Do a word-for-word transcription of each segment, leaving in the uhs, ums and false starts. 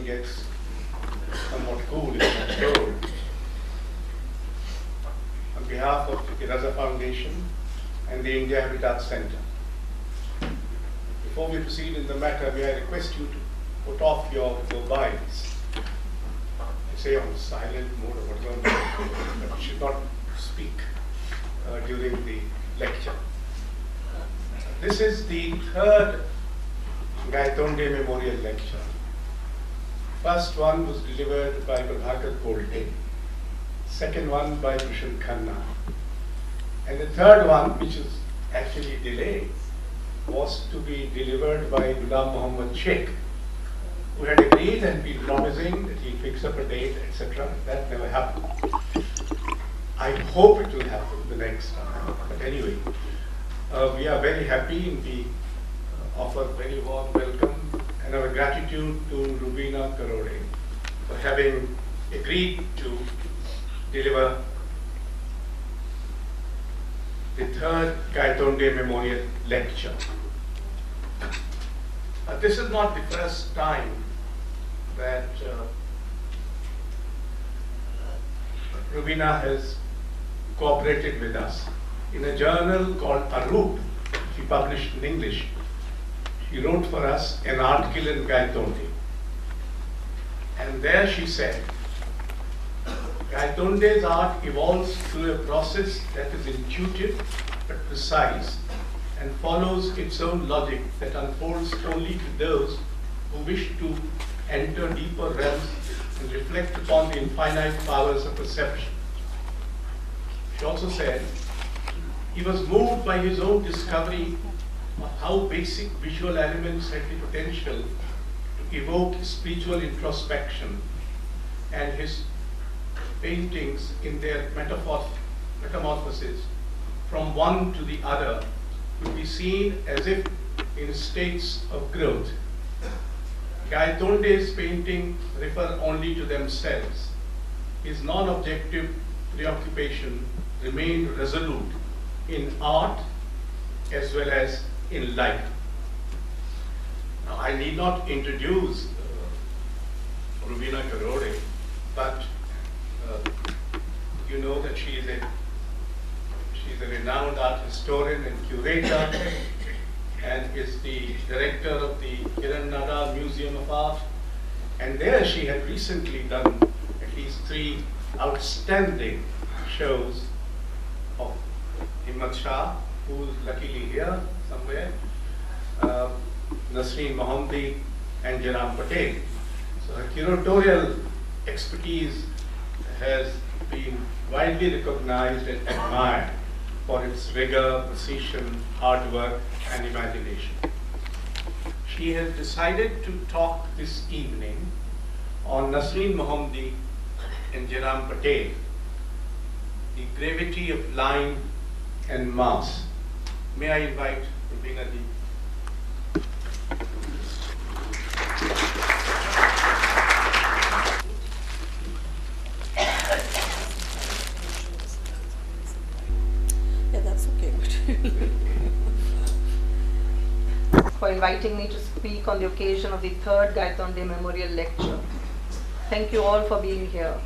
gets somewhat cool, if not cold. On behalf of the Raza Foundation and the India Habitat Center, before we proceed in the matter, may I request you to put off your mobiles. I say on silent mode or whatever, but you should not speak uh, during the lecture. This is the third Gaitonde Memorial Lecture. First one was delivered by Prabhakar Kolte, second one by Bhushan Khanna, and the third one, which is actually delayed, was to be delivered by Ghulam Muhammad Sheikh, who had agreed and been promising that he'd fix up a date, et cetera. That never happened. I hope it will happen the next time. But anyway, uh, we are very happy and we uh, offer very warm welcome and our gratitude to Rubina Karode for having agreed to deliver the third Gaitonde Memorial Lecture. Uh, this is not the first time that uh, Rubina has cooperated with us. In a journal called Aroop, she published in English, she wrote for us an article in Gaitonde. And there she said, Gaitonde's art evolves through a process that is intuitive but precise and follows its own logic that unfolds only to those who wish to enter deeper realms and reflect upon the infinite powers of perception. She also said, he was moved by his own discovery of how basic visual elements had the potential to evoke spiritual introspection, and his paintings in their metamorphosis from one to the other could be seen as if in states of growth. Gaitonde's paintings refer only to themselves. His non-objective preoccupation remained resolute in art as well as in life. Now, I need not introduce uh, Rubina Karode, but uh, you know that she is a she's a renowned art historian and curator, and is the director of the Kiran Nada Museum of Art. And there she had recently done at least three outstanding shows of Himmat Shah, who is luckily here somewhere, uh, Nasreen Mohammadi, and Jaram Patel. So her curatorial expertise has been widely recognized and admired for its rigor, precision, hard work, and imagination. She has decided to talk this evening on Nasreen Mohammadi and Jaram Patel, the gravity of line and mass. May I invite Rubina Ji? Yeah, that's okay. For inviting me to speak on the occasion of the third Gaitonde Memorial Lecture. Thank you all for being here.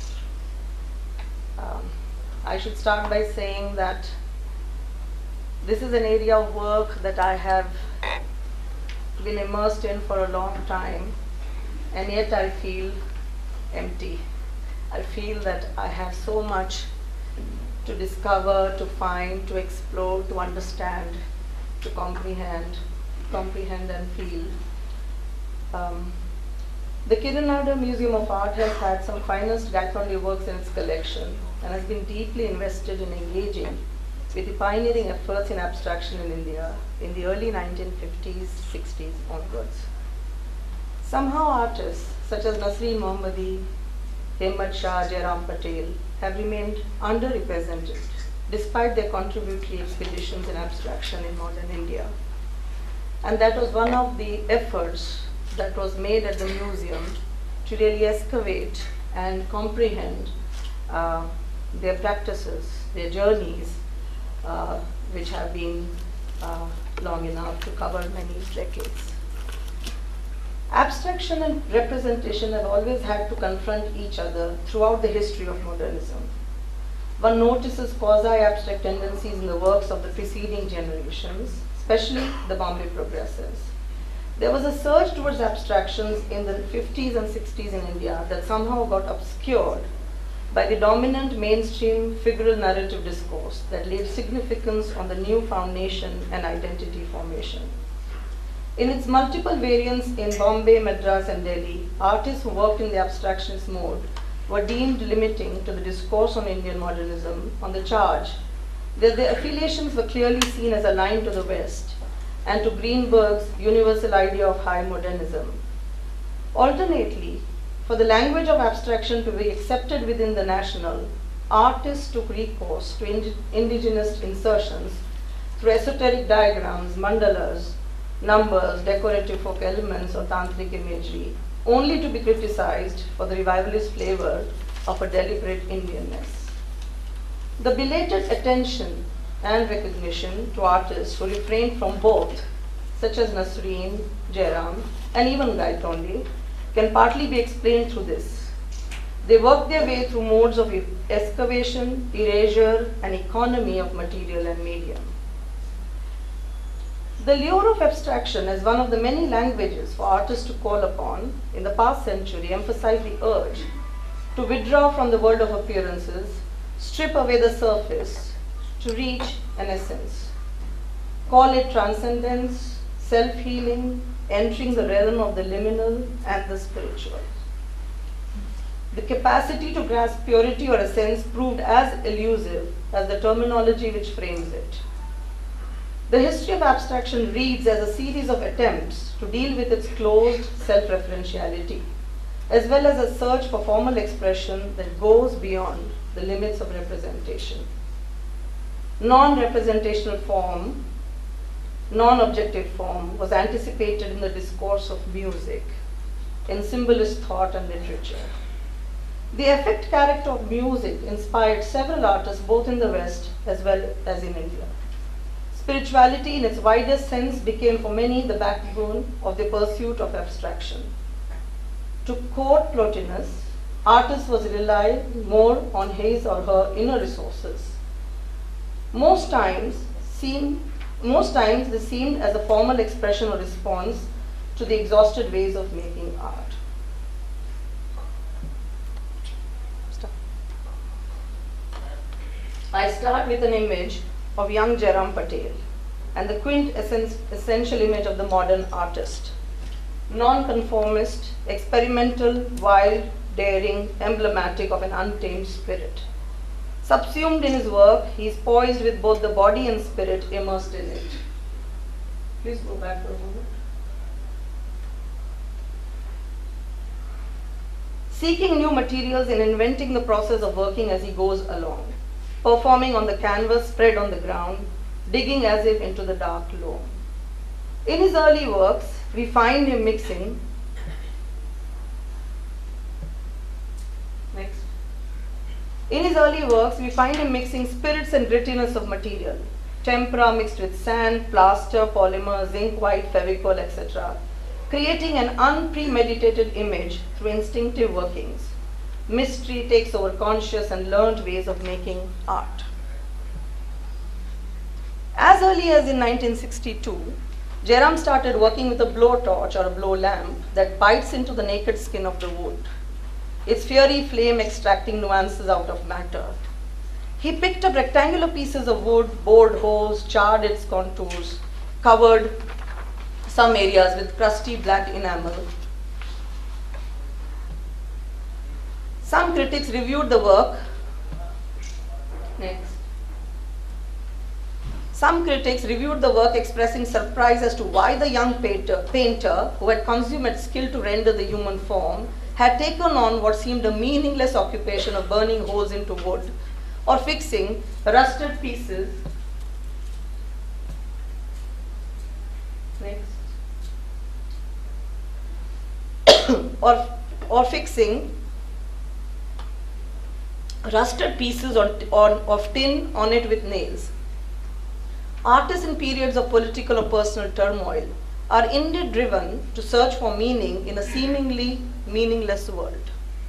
Um, I should start by saying that this is an area of work that I have been immersed in for a long time, and yet I feel empty. I feel that I have so much to discover, to find, to explore, to understand, to comprehend, comprehend and feel. Um, the Kiran Nada Museum of Art has had some finest Gaitonde works in its collection and has been deeply invested in engaging with the pioneering efforts in abstraction in India in the early nineteen fifties, sixties onwards. Somehow artists such as Nasreen Mohammadi, Himmat Shah, Jaram Patel have remained underrepresented despite their contributory expeditions in abstraction in modern India. And that was one of the efforts that was made at the museum to really excavate and comprehend uh, their practices, their journeys, uh, which have been uh, long enough to cover many decades. Abstraction and representation have always had to confront each other throughout the history of modernism. One notices quasi-abstract tendencies in the works of the preceding generations, especially the Bombay progressives. There was a surge towards abstractions in the fifties and sixties in India that somehow got obscured by the dominant mainstream figural narrative discourse that laid significance on the new foundation and identity formation. In its multiple variants in Bombay, Madras, and Delhi, artists who worked in the abstractionist mode were deemed limiting to the discourse on Indian modernism on the charge that their affiliations were clearly seen as aligned to the West and to Greenberg's universal idea of high modernism. Alternately, for the language of abstraction to be accepted within the national, artists took recourse to ind indigenous insertions through esoteric diagrams, mandalas, numbers, decorative folk elements, or tantric imagery, only to be criticized for the revivalist flavor of a deliberate Indianness. The belated attention and recognition to artists who refrained from both, such as Nasreen, Jairam, and even Gaitonde, can partly be explained through this. They worked their way through modes of excavation, erasure, and economy of material and medium. The lure of abstraction as one of the many languages for artists to call upon in the past century emphasized the urge to withdraw from the world of appearances, strip away the surface, to reach an essence. Call it transcendence, self-healing, entering the realm of the liminal and the spiritual. The capacity to grasp purity or essence proved as elusive as the terminology which frames it. The history of abstraction reads as a series of attempts to deal with its closed self-referentiality, as well as a search for formal expression that goes beyond the limits of representation. Non-representational form, non-objective form was anticipated in the discourse of music, in symbolist thought and literature. The effect character of music inspired several artists both in the West as well as in India. Spirituality in its widest sense became for many the backbone of the pursuit of abstraction. To quote Plotinus, artist was relied more on his or her inner resources. Most times, seem, most times this seemed as a formal expression or response to the exhausted ways of making art. Stop. I start with an image of young Jairam Patel and the quintessential image of the modern artist. Non-conformist, experimental, wild, daring, emblematic of an untamed spirit. Subsumed in his work, he is poised with both the body and spirit immersed in it. Please go back for a moment. Seeking new materials and inventing the process of working as he goes along. Performing on the canvas spread on the ground, digging as if into the dark loam. In his early works, we find him mixing next. In his early works, we find him mixing spirits and grittiness of material, tempera mixed with sand, plaster, polymer, zinc white, fevicol, et cetera, creating an unpremeditated image through instinctive workings. Mystery takes over conscious and learned ways of making art. As early as in nineteen sixty-two, Jairam started working with a blowtorch or a blow lamp that bites into the naked skin of the wood, its fiery flame extracting nuances out of matter. He picked up rectangular pieces of wood, bored holes, charred its contours, covered some areas with crusty black enamel. Some critics reviewed the work. Next. Some critics reviewed the work expressing surprise as to why the young painter, painter, who had consummate skill to render the human form, had taken on what seemed a meaningless occupation of burning holes into wood or fixing rusted pieces. Next. or, or fixing rusted pieces on, on, of tin on it with nails. Artists in periods of political or personal turmoil are indeed driven to search for meaning in a seemingly meaningless world.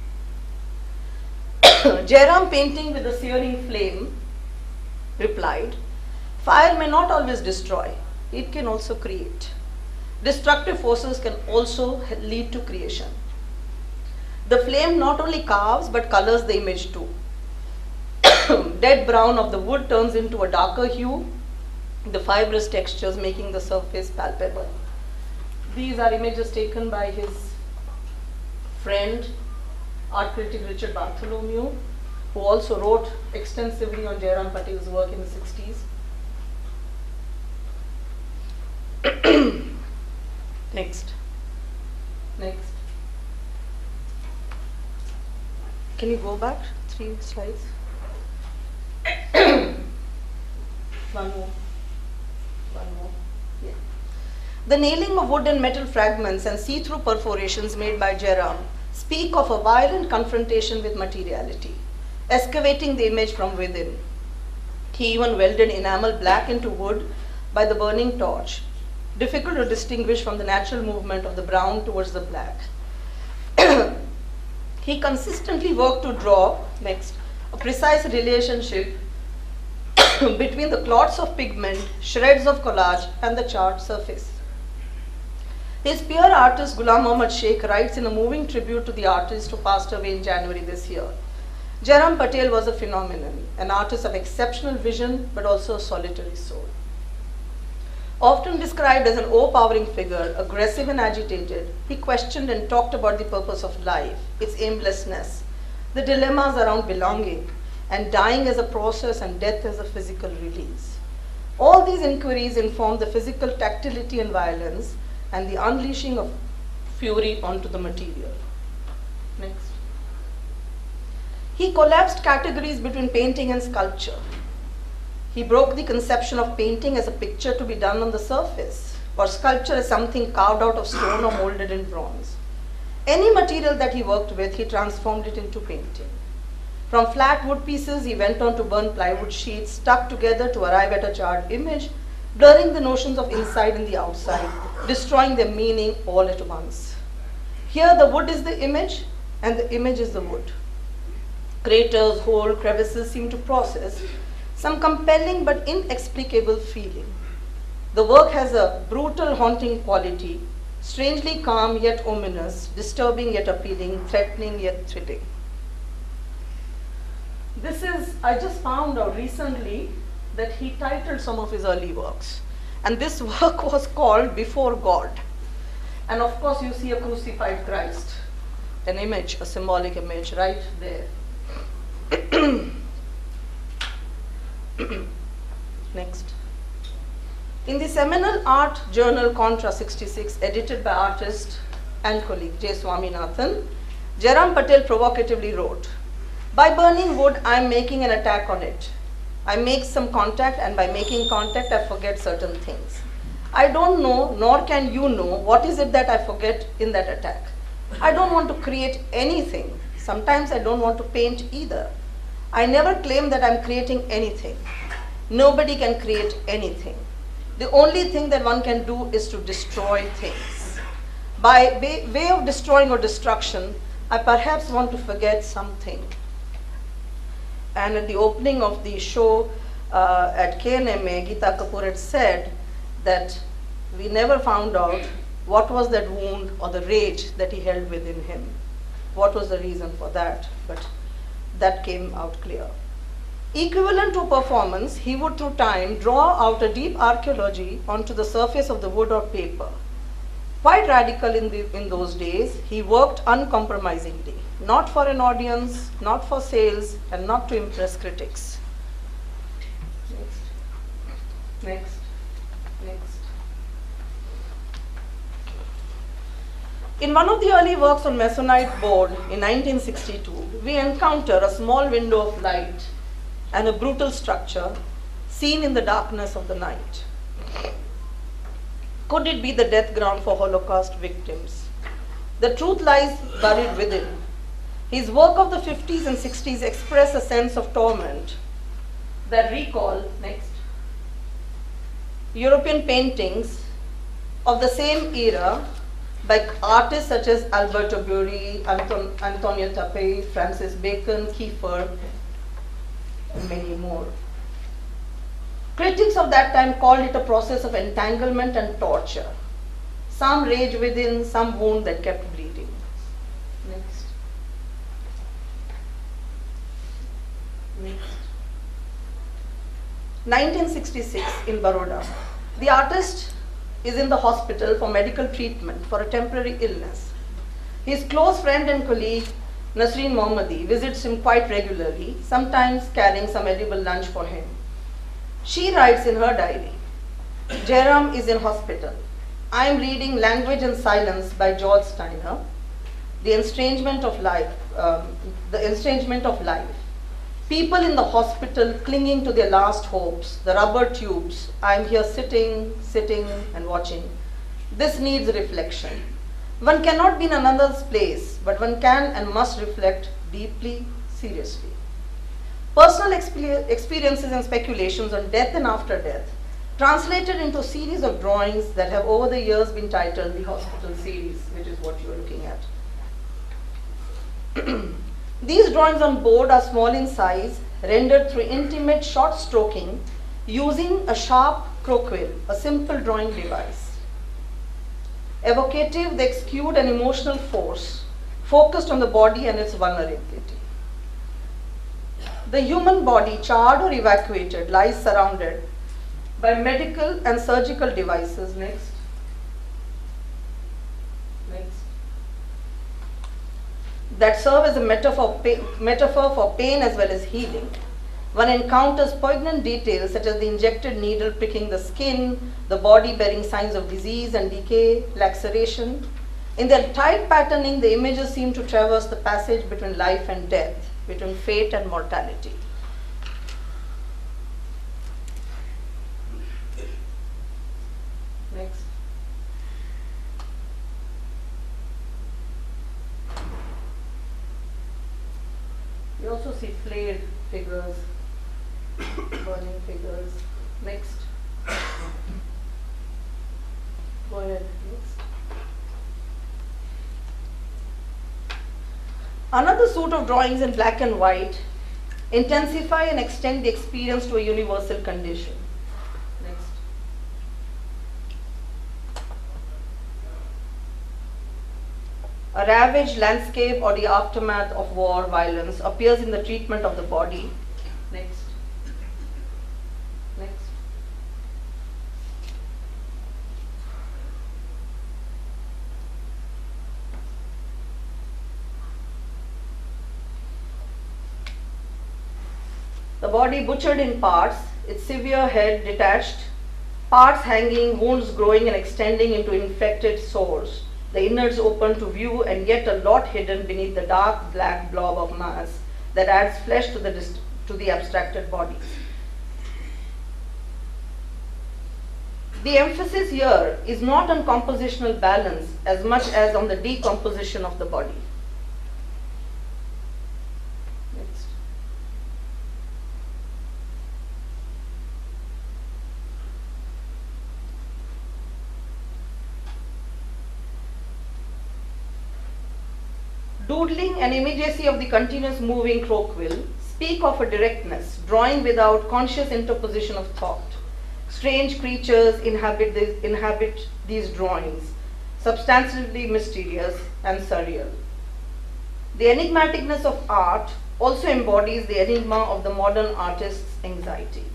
Jairam, painting with a searing flame, replied, "Fire may not always destroy, it can also create. Destructive forces can also lead to creation. The flame not only carves but colors the image too. Dead brown of the wood turns into a darker hue, the fibrous textures making the surface palpable." These are images taken by his friend, art critic Richard Bartholomew, who also wrote extensively on Jairam Patel's work in the sixties. Next. Next. Can you go back three slides? One more. One more. Yeah. The nailing of wood and metal fragments and see-through perforations made by Jairam speak of a violent confrontation with materiality, excavating the image from within. He even welded enamel black into wood by the burning torch, difficult to distinguish from the natural movement of the brown towards the black. He consistently worked to draw, next, a precise relationship between the clots of pigment, shreds of collage, and the charred surface. His peer artist Ghulam Muhammad Sheikh writes in a moving tribute to the artist who passed away in January this year, "Jairam Patel was a phenomenon, an artist of exceptional vision but also a solitary soul. Often described as an overpowering figure, aggressive and agitated, he questioned and talked about the purpose of life, its aimlessness, the dilemmas around belonging, and dying as a process and death as a physical release. All these inquiries informed the physical tactility and violence and the unleashing of fury onto the material." Next. He collapsed categories between painting and sculpture. He broke the conception of painting as a picture to be done on the surface, or sculpture as something carved out of stone or molded in bronze. Any material that he worked with, he transformed it into painting. From flat wood pieces, he went on to burn plywood sheets stuck together to arrive at a charred image, blurring the notions of inside and the outside, destroying their meaning all at once. Here the wood is the image and the image is the wood. Craters, holes, crevices seem to process some compelling but inexplicable feeling. The work has a brutal, haunting quality, strangely calm yet ominous, disturbing yet appealing, threatening yet thrilling. This is, I just found out recently that he titled some of his early works. And this work was called Before God. And of course you see a crucified Christ, an image, a symbolic image right there. Next. In the seminal art journal Contra sixty-six, edited by artist and colleague J. Swaminathan, Jairam Patel provocatively wrote, "By burning wood, I am making an attack on it. I make some contact, and by making contact, I forget certain things. I don't know, nor can you know, what is it that I forget in that attack. I don't want to create anything. Sometimes I don't want to paint either. I never claim that I'm creating anything. Nobody can create anything. The only thing that one can do is to destroy things. By way of destroying or destruction, I perhaps want to forget something." And at the opening of the show uh, at K N M A, Geeta Kapoor had said that we never found out what was that wound or the rage that he held within him. What was the reason for that? But that came out clear. Equivalent to performance, he would through time draw out a deep archaeology onto the surface of the wood or paper. Quite radical in, the, in those days, he worked uncompromisingly, not for an audience, not for sales, and not to impress critics. Next, next, next. In one of the early works on Masonite board in nineteen sixty-two, we encounter a small window of light and a brutal structure seen in the darkness of the night. Could it be the death ground for Holocaust victims? The truth lies buried within. His work of the fifties and sixties express a sense of torment that recall, next, European paintings of the same era by artists such as Alberto Bury, Anton, Antonio Tappei, Francis Bacon, Kiefer, and many more. Critics of that time called it a process of entanglement and torture. Some rage within, some wound that kept bleeding. Next. Next. nineteen sixty-six in Baroda. The artist is in the hospital for medical treatment for a temporary illness. His close friend and colleague, Nasreen Mohammadi, visits him quite regularly, sometimes carrying some edible lunch for him. She writes in her diary, Jairam is in hospital. I am reading Language and Silence by George Steiner, The Estrangement of Life, um, The Estrangement of Life. People in the hospital clinging to their last hopes, the rubber tubes. I am here sitting, sitting and watching. This needs reflection. One cannot be in another's place, but one can and must reflect deeply, seriously. Personal exper experiences and speculations on death and after death, translated into a series of drawings that have over the years been titled the Hospital Series, which is what you are looking at. These drawings on board are small in size, rendered through intimate short stroking using a sharp crowquill, a simple drawing device. Evocative, they exude an emotional force, focused on the body and its vulnerability. The human body, charred or evacuated, lies surrounded by medical and surgical devices. Next. Next. That serve as a metaphor, metaphor for pain as well as healing. One encounters poignant details such as the injected needle pricking the skin, the body bearing signs of disease and decay, laceration. In their tight patterning, the images seem to traverse the passage between life and death, between fate and mortality. Next. You also see flayed figures, burning figures. Next. Go ahead. Next. Another suite of drawings in black and white intensify and extend the experience to a universal condition. Next. A ravaged landscape or the aftermath of war violence appears in the treatment of the body. Next. Next. The body butchered in parts, its severe head detached, parts hanging, wounds growing and extending into infected sores, the innards open to view and yet a lot hidden beneath the dark black blob of mass that adds flesh to the, to the abstracted body. The emphasis here is not on compositional balance as much as on the decomposition of the body. Next. Doodling and immediacy of the continuous moving crowquill speak of a directness, drawing without conscious interposition of thought. Strange creatures inhabit, this, inhabit these drawings, substantively mysterious and surreal. The enigmaticness of art also embodies the enigma of the modern artist's anxiety.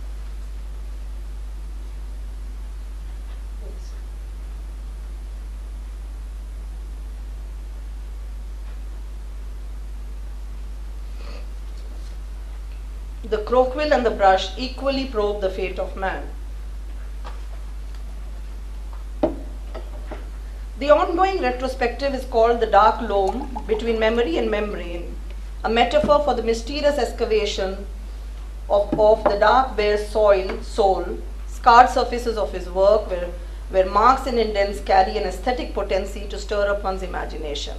The crowquill and the brush equally probe the fate of man. The ongoing retrospective is called the dark loam between memory and membrane, a metaphor for the mysterious excavation of, of the dark bare soil, soul, scarred surfaces of his work where, where marks and indents carry an aesthetic potency to stir up one's imagination.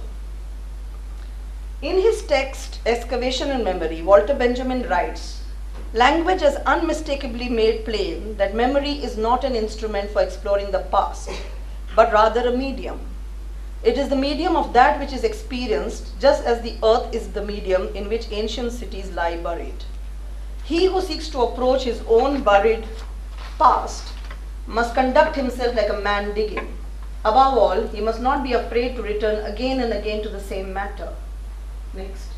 In his text, Excavation and Memory, Walter Benjamin writes, "Language has unmistakably made plain that memory is not an instrument for exploring the past. but rather a medium. It is the medium of that which is experienced, just as the earth is the medium in which ancient cities lie buried. He who seeks to approach his own buried past must conduct himself like a man digging. Above all, he must not be afraid to return again and again to the same matter. Next.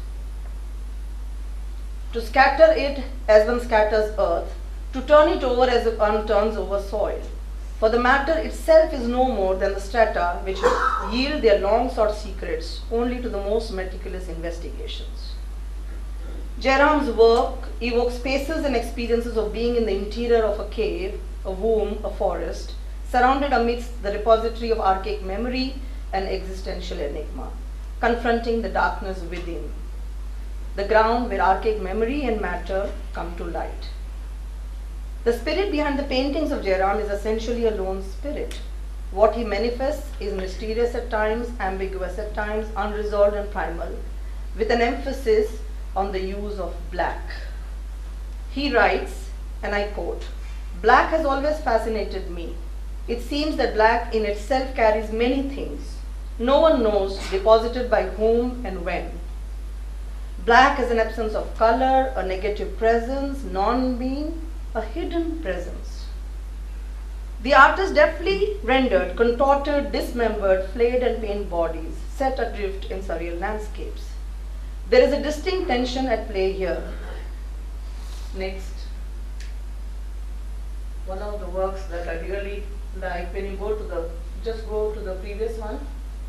To scatter it as one scatters earth, to turn it over as one turns over soil. For the matter itself is no more than the strata which yield their long-sought secrets only to the most meticulous investigations. Jairam's work evokes spaces and experiences of being in the interior of a cave, a womb, a forest, surrounded amidst the repository of archaic memory and existential enigma, confronting the darkness within, the ground where archaic memory and matter come to light. The spirit behind the paintings of Jairam is essentially a lone spirit. What he manifests is mysterious at times, ambiguous at times, unresolved and primal, with an emphasis on the use of black. He writes, and I quote, "Black has always fascinated me. It seems that black in itself carries many things. No one knows deposited by whom and when. Black is an absence of color, a negative presence, non-being, a hidden presence. The artist deftly rendered contorted, dismembered, flayed and pained bodies set adrift in surreal landscapes. There is a distinct tension at play here." Next. One of the works that I really like, when you go to the, just go to the previous one.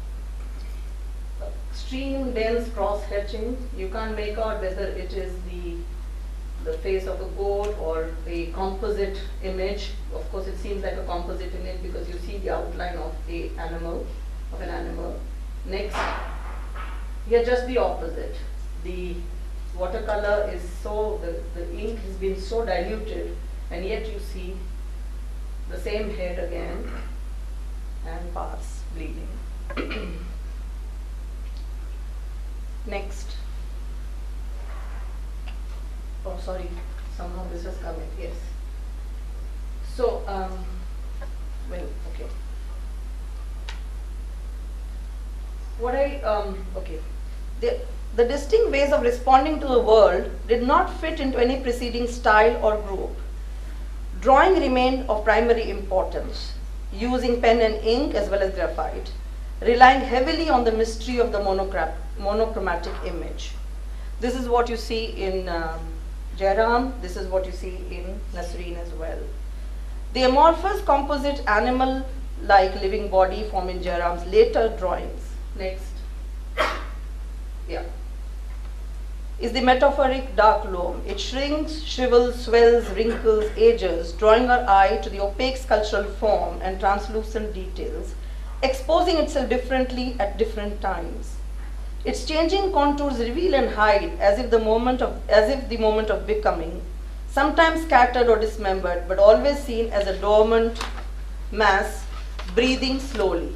Extreme dense cross-hatching. You can't make out whether it is the the face of a goat or a composite image. Of course, it seems like a composite image because you see the outline of a animal, of an animal. Next, here just the opposite. The watercolor is so, the, the ink has been so diluted, and yet you see the same head again and parts bleeding. Next. Oh, sorry, somehow this has come in, yes. So, um, well, okay. What I, um, okay. The, the distinct ways of responding to the world did not fit into any preceding style or group. Drawing remained of primary importance, using pen and ink as well as graphite, relying heavily on the mystery of the monochromatic image. This is what you see in um, Jairam, this is what you see in Nasreen as well. The amorphous composite animal-like living body formed in Jairam's later drawings, next, yeah, is the metaphoric dark loam. It shrinks, shrivels, swells, wrinkles, ages, drawing our eye to the opaque sculptural form and translucent details, exposing itself differently at different times. Its changing contours reveal and hide as if the moment of, as if the moment of becoming, sometimes scattered or dismembered, but always seen as a dormant mass, breathing slowly.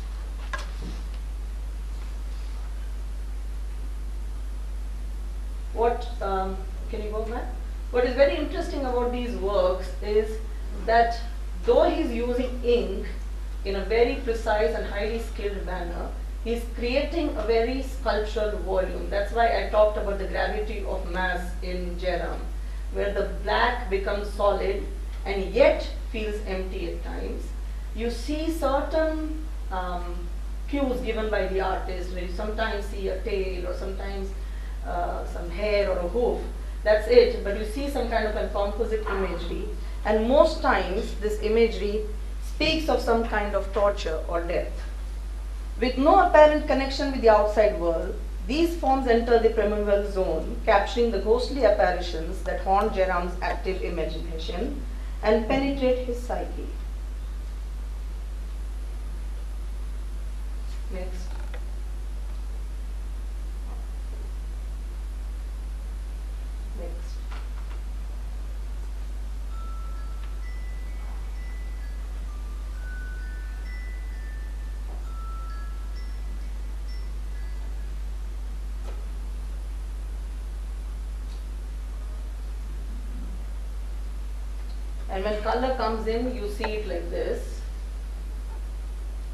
What, um, can you go back? What is very interesting about these works is that though he's using ink in a very precise and highly skilled manner, he's creating a very sculptural volume. That's why I talked about the gravity of mass in Jairam, where the black becomes solid and yet feels empty at times. You see certain um, cues given by the artist, where you sometimes see a tail or sometimes uh, some hair or a hoof. That's it, but you see some kind of a composite imagery, and most times this imagery speaks of some kind of torture or death. With no apparent connection with the outside world, these forms enter the primeval zone, capturing the ghostly apparitions that haunt Jairam's active imagination and penetrate his psyche. Next. Next. And when color comes in, you see it like this.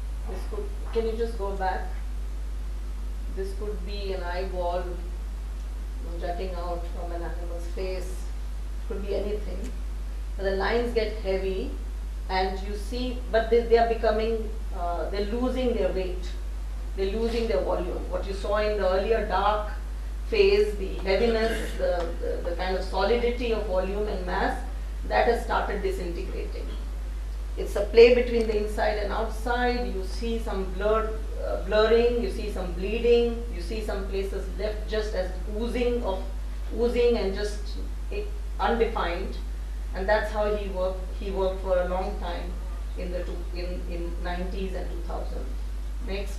can you just go back? This could be an eyeball jutting out from an animal's face, could be anything. But the lines get heavy and you see, but they, they are becoming, uh, they're losing their weight, they're losing their volume. What you saw in the earlier dark phase, the heaviness, the, the, the kind of solidity of volume and mass, that has started disintegrating. It's a play between the inside and outside. You see some blurred, uh, blurring, you see some bleeding, you see some places left just as oozing of oozing and just it, undefined. And that's how he worked. He worked for a long time in the two, in in nineties and two thousand. Next.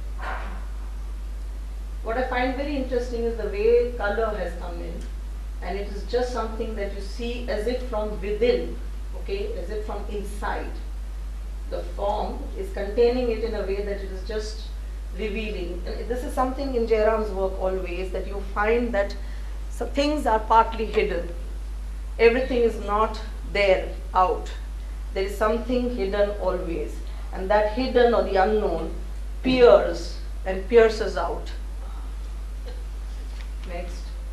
What I find very interesting is the way color has come in, and it is just something that you see as if from within. Okay, as if from inside. The form is containing it in a way that it is just revealing. And this is something in Jairam's work always, that you find that some things are partly hidden. Everything is not there out. There is something hidden always. And that hidden or the unknown peers and pierces out. Next.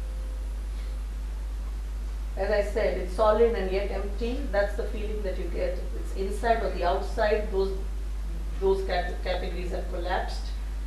As I said, it's solid and yet empty. That's the feeling that you get. It's inside or the outside. Those, those cat categories have collapsed.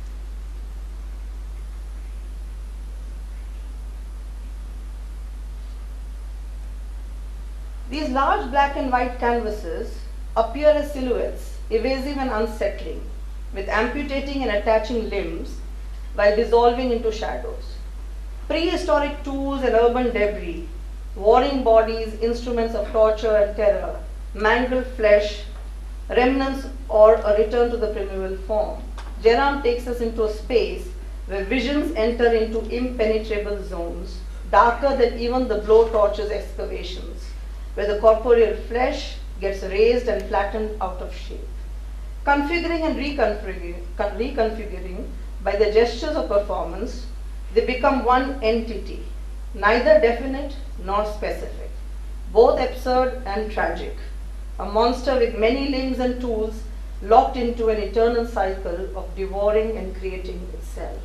These large black and white canvases appear as silhouettes, evasive and unsettling, with amputating and attaching limbs while dissolving into shadows. Prehistoric tools and urban debris, warring bodies, instruments of torture and terror, mangled flesh, remnants or a return to the primeval form. Jairam takes us into a space where visions enter into impenetrable zones, darker than even the blowtorch's excavations, where the corporeal flesh gets raised and flattened out of shape. Configuring and reconfiguring, reconfiguring by the gestures of performance, they become one entity, neither definite nor specific, both absurd and tragic, a monster with many limbs and tools locked into an eternal cycle of devouring and creating itself.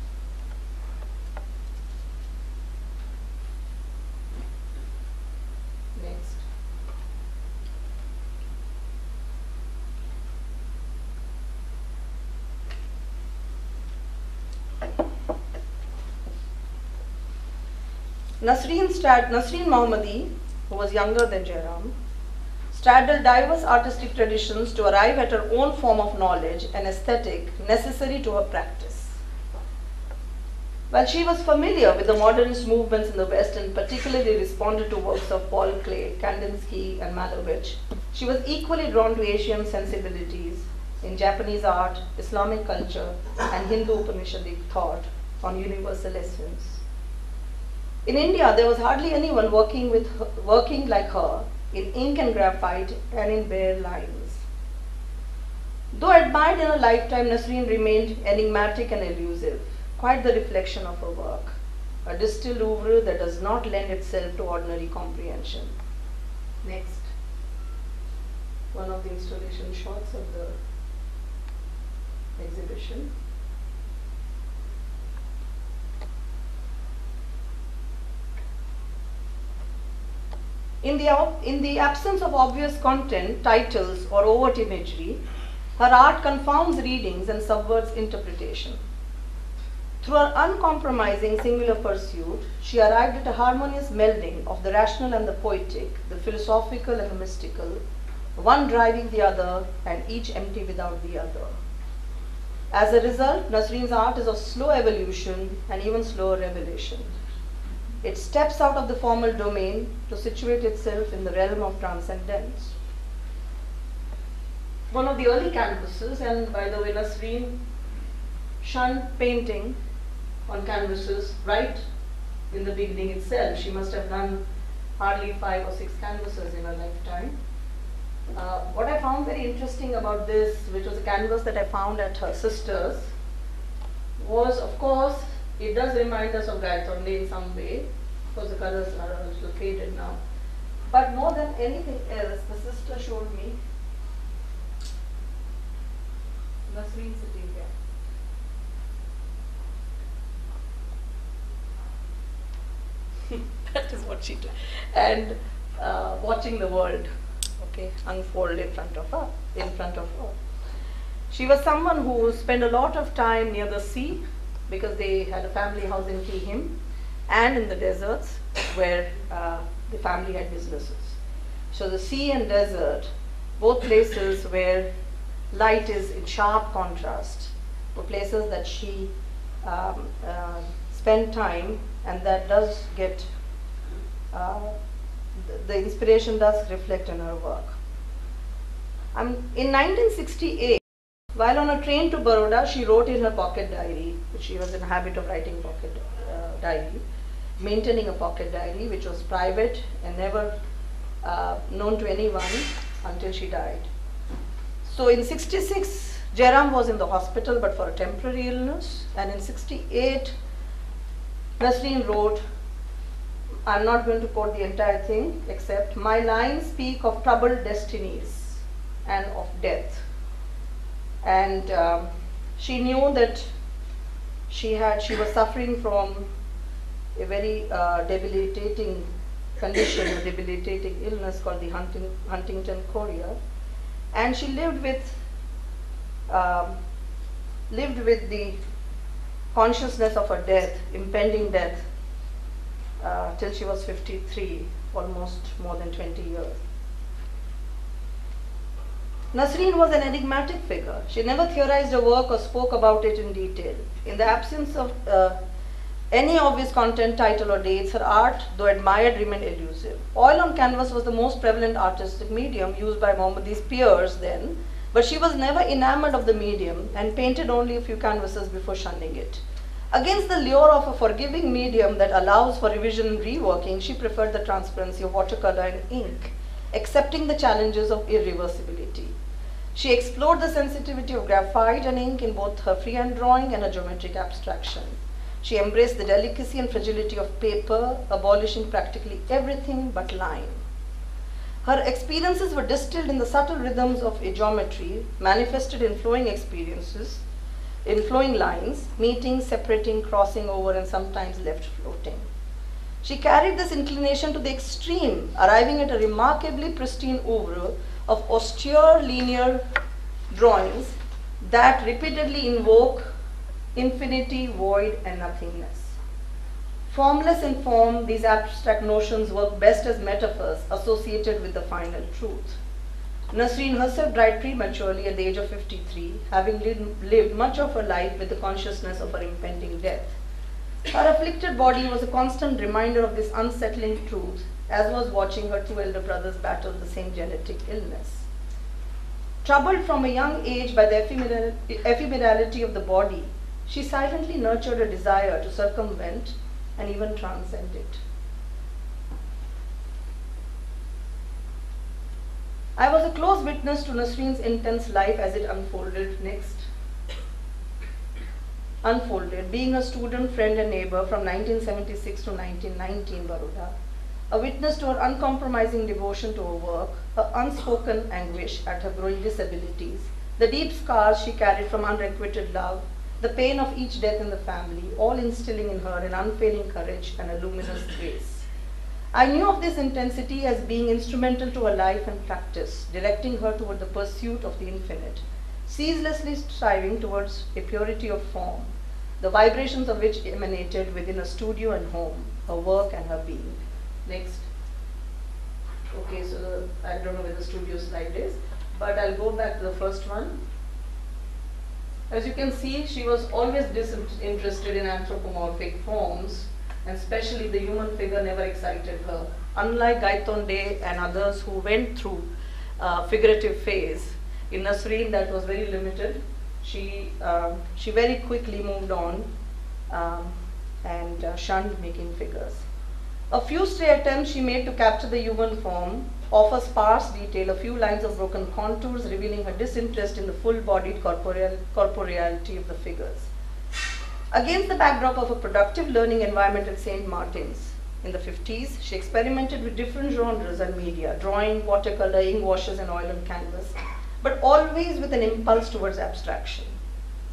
Next. Nasreen, Strad Nasreen Mohammadi, who was younger than Jairam, straddled diverse artistic traditions to arrive at her own form of knowledge and aesthetic necessary to her practice. While she was familiar with the modernist movements in the West and particularly responded to works of Paul Klee, Kandinsky, and Malevich, she was equally drawn to Asian sensibilities in Japanese art, Islamic culture, and Hindu Upanishadic thought on universal essence. In India, there was hardly anyone working, with her, working like her in ink and graphite and in bare lines. Though admired in her lifetime, Nasreen remained enigmatic and elusive, quite the reflection of her work, a distilled oeuvre that does not lend itself to ordinary comprehension. Next. One of the installation shots of the exhibition. In the, in the absence of obvious content, titles, or overt imagery, her art confounds readings and subverts interpretation. Through her uncompromising singular pursuit, she arrived at a harmonious melding of the rational and the poetic, the philosophical and the mystical, one driving the other and each empty without the other. As a result, Nasreen's art is of slow evolution and even slower revelation. It steps out of the formal domain to situate itself in the realm of transcendence. One of the early canvases, and by the way, Nasreen shunned painting on canvases right in the beginning itself. She must have done hardly five or six canvases in her lifetime. Uh, what I found very interesting about this, which was a canvas that I found at her sister's, was, of course, it does remind us of Gayatri in some way. Of course, the colors are a little faded now. But more than anything else, the sister showed me Nasreen sitting here. That is what she did. And uh, watching the world, okay, unfold in front of her, in front of her. She was someone who spent a lot of time near the sea because they had a family house in Kihim, and in the deserts where uh, the family had businesses. So the sea and desert, both places where light is in sharp contrast, were places that she um, uh, spent time, and that does get, uh, the, the inspiration does reflect in her work. Um, in nineteen sixty-eight, while on a train to Baroda, she wrote in her pocket diary, which she was in the habit of writing pocket uh, diary, maintaining a pocket diary which was private and never uh, known to anyone until she died. So in sixty-six, Jairam was in the hospital but for a temporary illness, and in sixty-eight, Nasreen wrote, I'm not going to quote the entire thing, except, my lines speak of troubled destinies and of death. And um, she knew that she had, she was suffering from a very uh, debilitating condition, a debilitating illness called the Hunting, Huntington chorea, and she lived with, um, lived with the consciousness of her death, impending death, uh, till she was fifty-three, almost more than twenty years. Nasreen was an enigmatic figure. She never theorized her work or spoke about it in detail. In the absence of uh, any obvious content, title or dates, her art, though admired, remained elusive. Oil on canvas was the most prevalent artistic medium used by Mohammadi's peers then, but she was never enamored of the medium and painted only a few canvases before shunning it. Against the lure of a forgiving medium that allows for revision and reworking, she preferred the transparency of watercolor and ink, accepting the challenges of irreversibility. She explored the sensitivity of graphite and ink in both her freehand drawing and her geometric abstraction. She embraced the delicacy and fragility of paper, abolishing practically everything but line. Her experiences were distilled in the subtle rhythms of a geometry, manifested in flowing experiences, in flowing lines, meeting, separating, crossing over, and sometimes left floating. She carried this inclination to the extreme, arriving at a remarkably pristine oeuvre of austere linear drawings that repeatedly invoke infinity, void, and nothingness. Formless in form, these abstract notions work best as metaphors associated with the final truth. Nasreen herself died prematurely at the age of fifty-three, having lived much of her life with the consciousness of her impending death. Her afflicted body was a constant reminder of this unsettling truth, as was watching her two elder brothers battle the same genetic illness. Troubled from a young age by the ephemerality of the body, she silently nurtured a desire to circumvent and even transcend it. I was a close witness to Nasreen's intense life as it unfolded next. Unfolded, being a student, friend, and neighbor from nineteen seventy-six to nineteen ninety in Baroda, a witness to her uncompromising devotion to her work, her unspoken anguish at her growing disabilities, the deep scars she carried from unrequited love, the pain of each death in the family, all instilling in her an unfailing courage and a luminous grace. I knew of this intensity as being instrumental to her life and practice, directing her toward the pursuit of the infinite, ceaselessly striving towards a purity of form, the vibrations of which emanated within her studio and home, her work and her being. Next. Okay, so I don't know where the studio slide is, but I'll go back to the first one. As you can see, she was always disinterested in anthropomorphic forms, and especially the human figure never excited her. Unlike Gaitonde and others who went through uh, figurative phase, in Nasreen that was very limited. She, uh, she very quickly moved on um, and uh, shunned making figures. A few stray attempts she made to capture the human form offer sparse detail, a few lines of broken contours revealing her disinterest in the full-bodied corporeal, corporeality of the figures. Against the backdrop of a productive learning environment at Saint Martin's in the fifties, she experimented with different genres and media, drawing, watercolor, ink washes, and oil on canvas, but always with an impulse towards abstraction.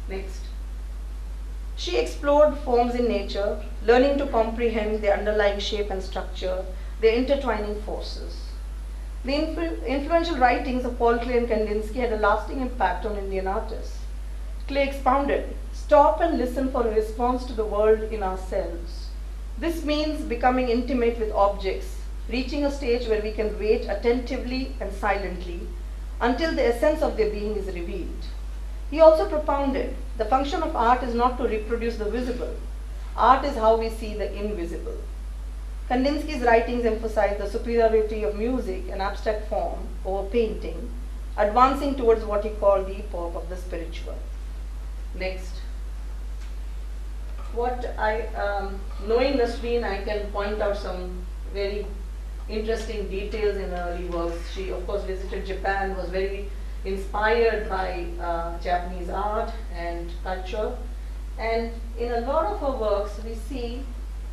Next. She explored forms in nature, learning to comprehend their underlying shape and structure, their intertwining forces. The influ influential writings of Paul Klee and Kandinsky had a lasting impact on Indian artists. Klee expounded, stop and listen for a response to the world in ourselves. This means becoming intimate with objects, reaching a stage where we can wait attentively and silently until the essence of their being is revealed. He also propounded, the function of art is not to reproduce the visible. Art is how we see the invisible. Kandinsky's writings emphasize the superiority of music and abstract form over painting, advancing towards what he called the epoch of the spiritual. Next. What I, um, knowing Nasreen, I can point out some very interesting details in her early works. She, of course, visited Japan, was very inspired by uh, Japanese art and culture. And in a lot of her works, we see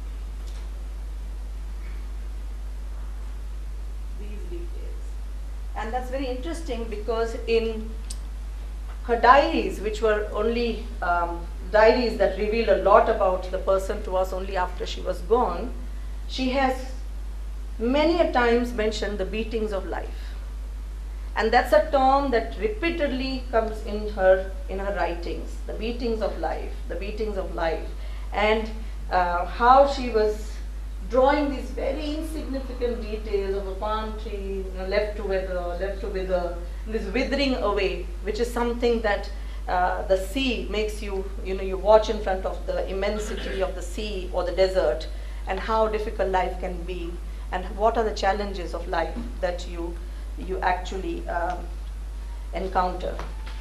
these details. And that's very interesting because in her diaries, which were only um, diaries that revealed a lot about the person to us only after she was gone, she has many a times mentioned the beatings of life. And that's a term that repeatedly comes in her, in her writings, the beatings of life, the beatings of life, and uh, how she was drawing these very insignificant details of a palm tree, you know, left to wither, left to wither, this withering away, which is something that uh, the sea makes you, you know, you watch in front of the immensity of the sea or the desert, and how difficult life can be, and what are the challenges of life that you you actually um, encounter.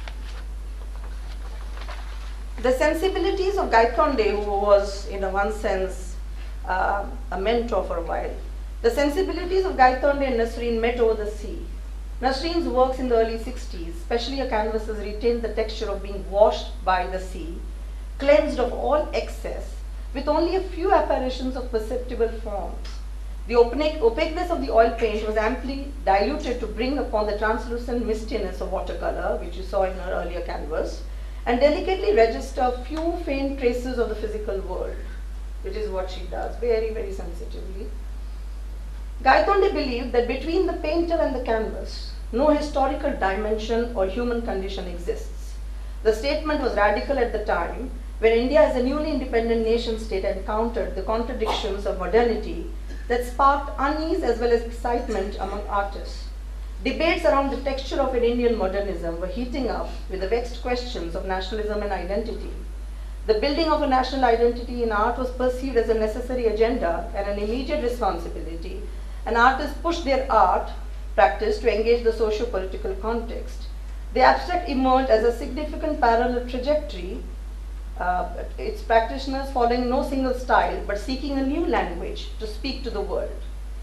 The sensibilities of Gaitonde, who was in a one sense uh, a mentor for a while, the sensibilities of Gaitonde and Nasreen met over the sea. Nasreen's works in the early sixties, especially her canvases, retained the texture of being washed by the sea, cleansed of all excess, with only a few apparitions of perceptible forms. The opaqueness of the oil paint was amply diluted to bring upon the translucent mistiness of watercolor, which you saw in her earlier canvas, and delicately register few faint traces of the physical world, which is what she does, very, very sensitively. Gaitonde believed that between the painter and the canvas, no historical dimension or human condition exists. The statement was radical at the time, when India as a newly independent nation state encountered the contradictions of modernity that sparked unease as well as excitement among artists. Debates around the texture of an Indian modernism were heating up with the vexed questions of nationalism and identity. The building of a national identity in art was perceived as a necessary agenda and an immediate responsibility, and artists pushed their art practice to engage the socio-political context. The abstract emerged as a significant parallel trajectory, Uh, its practitioners following no single style, but seeking a new language to speak to the world.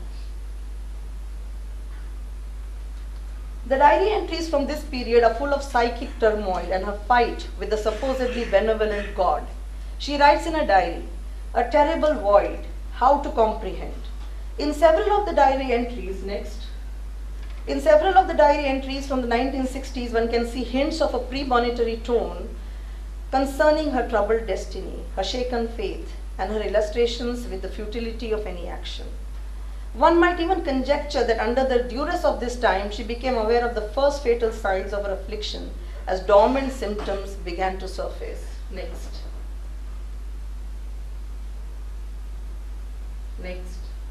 The diary entries from this period are full of psychic turmoil and her fight with the supposedly benevolent God. She writes in her diary, "A terrible void, how to comprehend." In several of the diary entries, next, in several of the diary entries from the nineteen sixties, one can see hints of a premonitory tone concerning her troubled destiny, her shaken faith, and her illustrations with the futility of any action. One might even conjecture that under the duress of this time, she became aware of the first fatal signs of her affliction as dormant symptoms began to surface. Next. Next.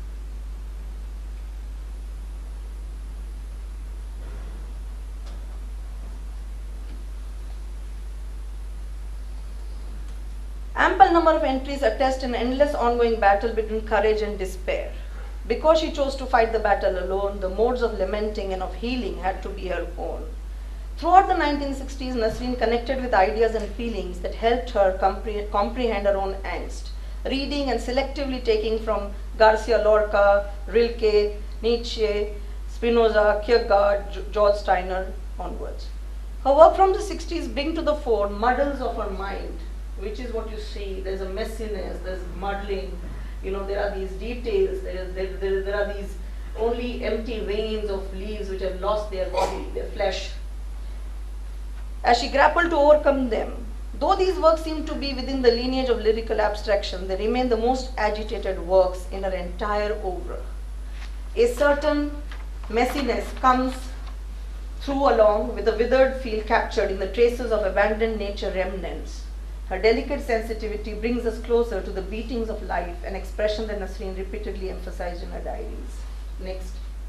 Ample number of entries attest an endless ongoing battle between courage and despair. Because she chose to fight the battle alone, the modes of lamenting and of healing had to be her own. Throughout the nineteen sixties, Nasreen connected with ideas and feelings that helped her compre comprehend her own angst, reading and selectively taking from Garcia Lorca, Rilke, Nietzsche, Spinoza, Kierkegaard, George Steiner onwards. Her work from the sixties bring to the fore muddles of her mind, which is what you see. There's a messiness, there's muddling, you know, there are these details, there, is, there, there, there are these only empty veins of leaves which have lost their body, their flesh. As she grappled to overcome them, Though these works seem to be within the lineage of lyrical abstraction, they remain the most agitated works in her entire oeuvre. A certain messiness comes through along with the withered feel captured in the traces of abandoned nature remnants. Her delicate sensitivity brings us closer to the beatings of life, an expression that Nasreen repeatedly emphasized in her diaries. Next.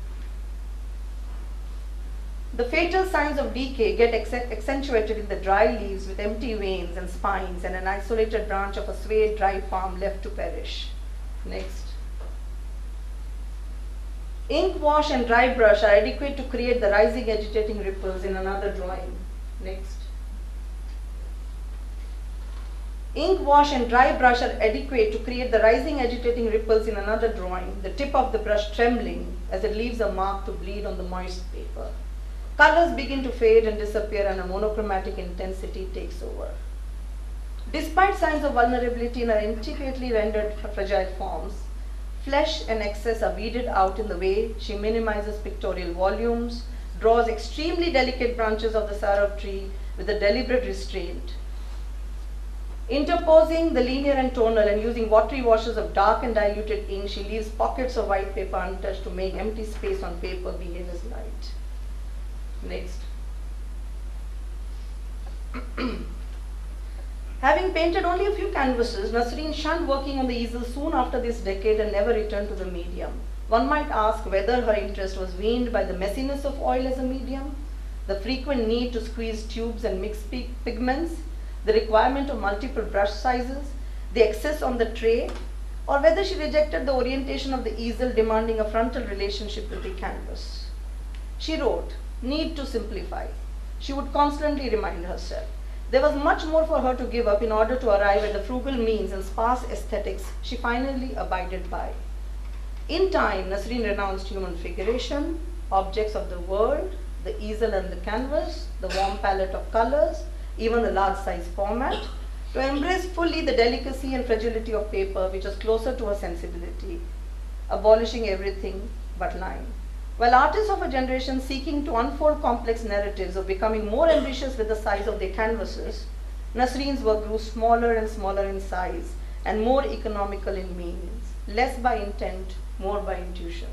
The fatal signs of decay get accentuated in the dry leaves with empty veins and spines and an isolated branch of a swayed dry palm left to perish. Next. Ink wash and dry brush are adequate to create the rising agitating ripples in another drawing. Next. Ink wash and dry brush are adequate to create the rising agitating ripples in another drawing, the tip of the brush trembling as it leaves a mark to bleed on the moist paper. Colors begin to fade and disappear and a monochromatic intensity takes over. Despite signs of vulnerability in her intricately rendered fragile forms, flesh and excess are weeded out in the way she minimizes pictorial volumes, draws extremely delicate branches of the sarab tree with a deliberate restraint. Interposing the linear and tonal and using watery washes of dark and diluted ink, she leaves pockets of white paper untouched to make empty space on paper behave as light. Next. Having painted only a few canvases, Nasreen shunned working on the easel soon after this decade and never returned to the medium. One might ask whether her interest was weaned by the messiness of oil as a medium, the frequent need to squeeze tubes and mix pigments, the requirement of multiple brush sizes, the excess on the tray, or whether she rejected the orientation of the easel demanding a frontal relationship with the canvas. She wrote, "Need to simplify." She would constantly remind herself. There was much more for her to give up in order to arrive at the frugal means and sparse aesthetics she finally abided by. In time, Nasreen renounced human figuration, objects of the world, the easel and the canvas, the warm palette of colors, even the large size format, to embrace fully the delicacy and fragility of paper which was closer to her sensibility, abolishing everything but line. While artists of a generation seeking to unfold complex narratives of becoming more ambitious with the size of their canvases, Nasreen's work grew smaller and smaller in size and more economical in means, less by intent, more by intuition.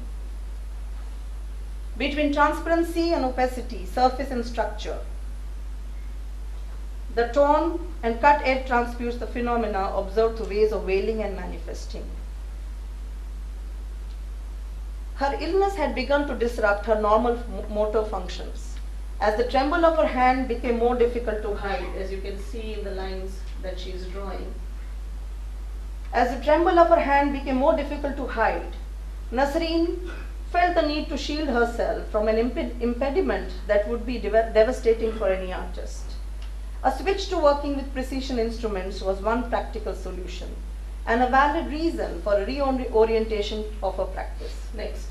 Between transparency and opacity, surface and structure, the torn and cut edge transmutes the phenomena observed through ways of veiling and manifesting. Her illness had begun to disrupt her normal motor functions. As the tremble of her hand became more difficult to hide, as you can see in the lines that she is drawing, as the tremble of her hand became more difficult to hide, Nasreen felt the need to shield herself from an imp impediment that would be dev devastating for any artist. A switch to working with precision instruments was one practical solution, and a valid reason for a reorientation of her practice. Next.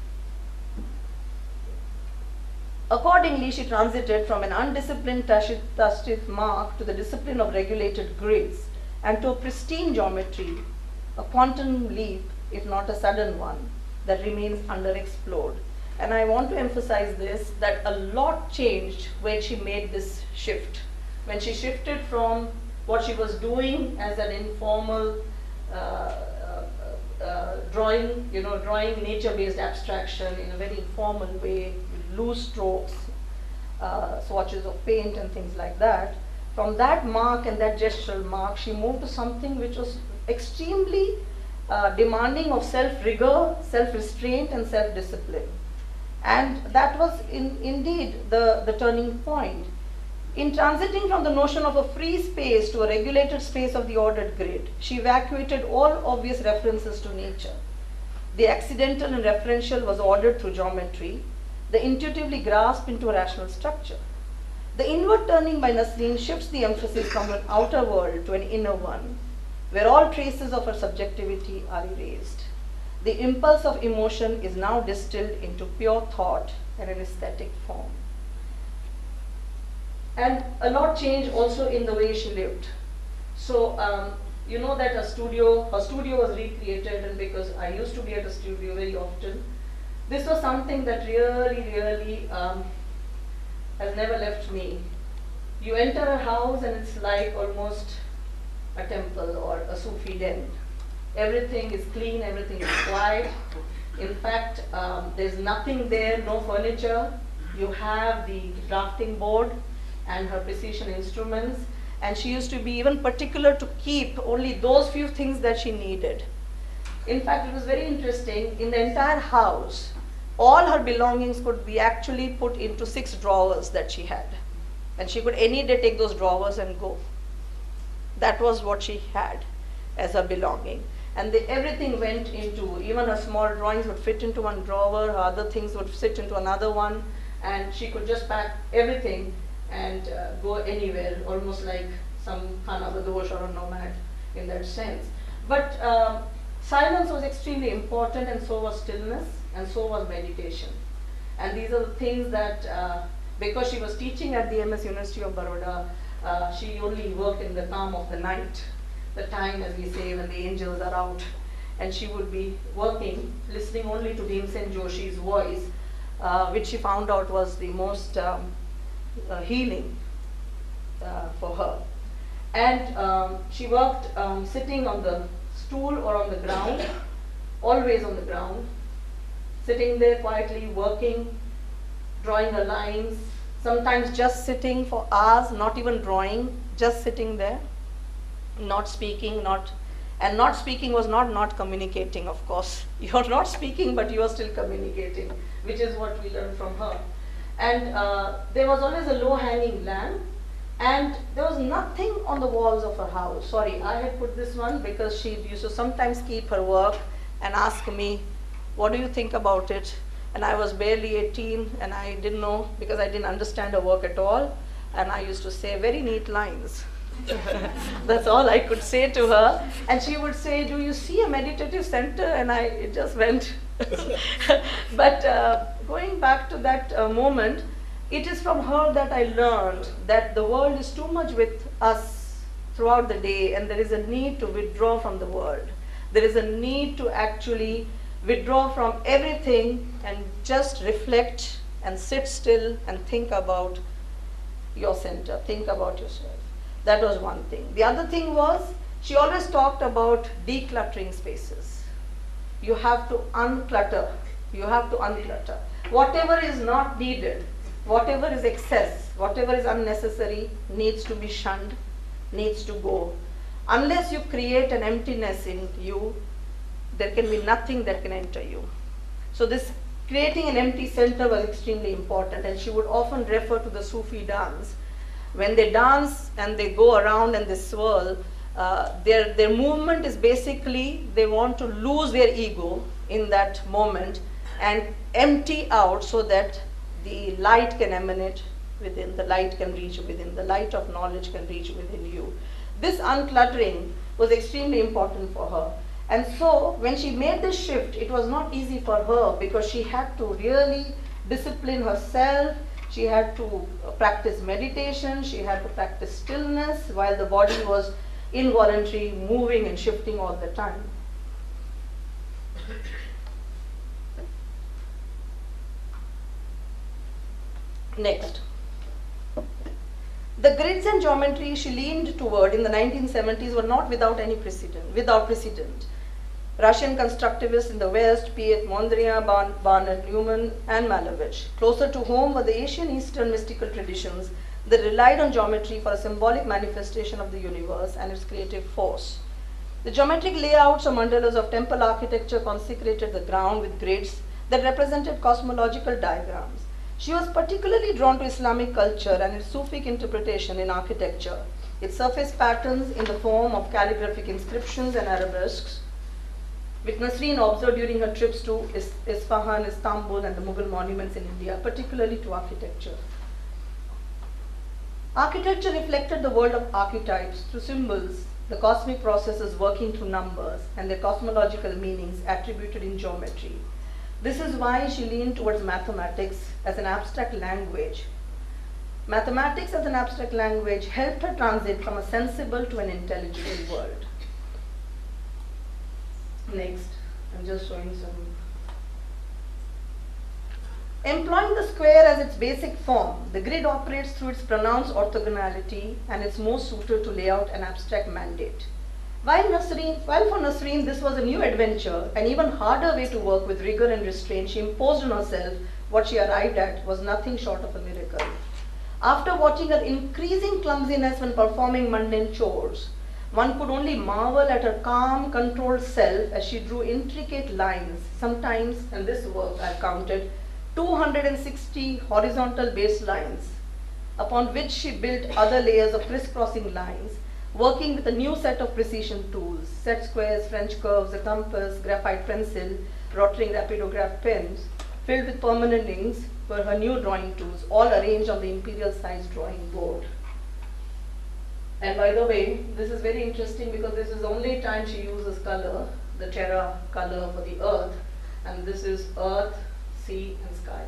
Accordingly, she transited from an undisciplined tashdif mark to the discipline of regulated grids and to a pristine geometry, a quantum leap, if not a sudden one, that remains underexplored. And I want to emphasize this, that a lot changed when she made this shift. When she shifted from what she was doing as an informal uh, uh, uh, drawing, you know, drawing nature-based abstraction in a very informal way, with loose strokes, uh, swatches of paint and things like that. From that mark and that gestural mark, she moved to something which was extremely uh, demanding of self-rigor, self-restraint and self-discipline. And that was in, indeed the, the turning point. In transiting from the notion of a free space to a regulated space of the ordered grid, she evacuated all obvious references to nature. The accidental and referential was ordered through geometry, the intuitively grasped into a rational structure. The inward turning by Nasreen shifts the emphasis from an outer world to an inner one, where all traces of her subjectivity are erased. The impulse of emotion is now distilled into pure thought and an aesthetic form. And a lot changed also in the way she lived. So, um, you know that her studio, her studio was recreated, and because I used to be at a studio very often, this was something that really, really um, has never left me. You enter a house and it's like almost a temple or a Sufi den. Everything is clean, everything is quiet. In fact, um, there's nothing there, no furniture. You have the drafting board and her precision instruments. And she used to be even particular to keep only those few things that she needed. In fact, it was very interesting. In the entire house, all her belongings could be actually put into six drawers that she had. And she could any day take those drawers and go. That was what she had as her belonging. And they, everything went into, even her small drawings would fit into one drawer, her other things would sit into another one, and she could just pack everything and uh, go anywhere, almost like some Khana Badosh or a nomad in that sense. But um, silence was extremely important, and so was stillness, and so was meditation. And these are the things that, uh, because she was teaching at the M S University of Baroda, uh, she only worked in the calm of the night, the time, as we say, when the angels are out. And she would be working, listening only to Bhimsen Joshi's voice, uh, which she found out was the most um, uh, healing uh, for her. And um, she worked um, sitting on the stool or on the ground, always on the ground, sitting there quietly, working, drawing her lines, sometimes just sitting for hours, not even drawing, just sitting there, not speaking, not, and not speaking was not not communicating, of course. You're not speaking, but you are still communicating, which is what we learned from her. And uh, there was always a low-hanging lamp, and there was nothing on the walls of her house. Sorry, I had put this one because she used to sometimes keep her work and ask me, what do you think about it? And I was barely eighteen, and I didn't know, because I didn't understand her work at all. And I used to say very neat lines. That's all I could say to her. And she would say, do you see a meditative center? And I it just went. But uh, going back to that uh, moment, it is from her that I learned that the world is too much with us throughout the day, and there is a need to withdraw from the world. There is a need to actually withdraw from everything and just reflect and sit still and think about your center, think about yourself. That was one thing. The other thing was, she always talked about decluttering spaces. You have to unclutter. You have to unclutter. Whatever is not needed, whatever is excess, whatever is unnecessary needs to be shunned, needs to go. Unless you create an emptiness in you, there can be nothing that can enter you. So this creating an empty center was extremely important, and she would often refer to the Sufi dance. When they dance and they go around and they swirl, uh, their, their movement is basically, they want to lose their ego in that moment and empty out so that the light can emanate within, the light can reach within, the light of knowledge can reach within you. This uncluttering was extremely important for her. And so when she made this shift, it was not easy for her because she had to really discipline herself. She had to practice meditation, she had to practice stillness while the body was involuntary, moving and shifting all the time. Next. The grids and geometry she leaned toward in the nineteen seventies were not without any precedent. Without precedent. Russian constructivists in the West, P H Mondrian, Barnett Newman, and Malevich. Closer to home were the Asian Eastern mystical traditions that relied on geometry for a symbolic manifestation of the universe and its creative force. The geometric layouts or mandalas of temple architecture consecrated the ground with grids that represented cosmological diagrams. She was particularly drawn to Islamic culture and its Sufic interpretation in architecture. It surfaced patterns in the form of calligraphic inscriptions and arabesques, which Nasreen observed during her trips to Is Isfahan, Istanbul, and the Mughal monuments in India, particularly to architecture. Architecture reflected the world of archetypes through symbols, the cosmic processes working through numbers, and their cosmological meanings attributed in geometry. This is why she leaned towards mathematics as an abstract language. Mathematics as an abstract language helped her transit from a sensible to an intelligible world. Next, I'm just showing some Employing the square as its basic form, the grid operates through its pronounced orthogonality and is most suited to lay out an abstract mandate. While, Nasreen, while for Nasreen this was a new adventure, an even harder way to work with rigor and restraint, she imposed on herself what she arrived at was nothing short of a miracle. After watching her increasing clumsiness when performing mundane chores, one could only marvel at her calm, controlled self as she drew intricate lines, sometimes, in this work I've counted, two hundred sixty horizontal baselines, upon which she built other layers of crisscrossing lines, working with a new set of precision tools, set squares, French curves, a compass, graphite pencil, rotary rapidograph pens, filled with permanent inks were her new drawing tools, all arranged on the imperial-sized drawing board. And by the way, this is very interesting because this is the only time she uses color, the terra color for the earth, and this is earth, sea and sky.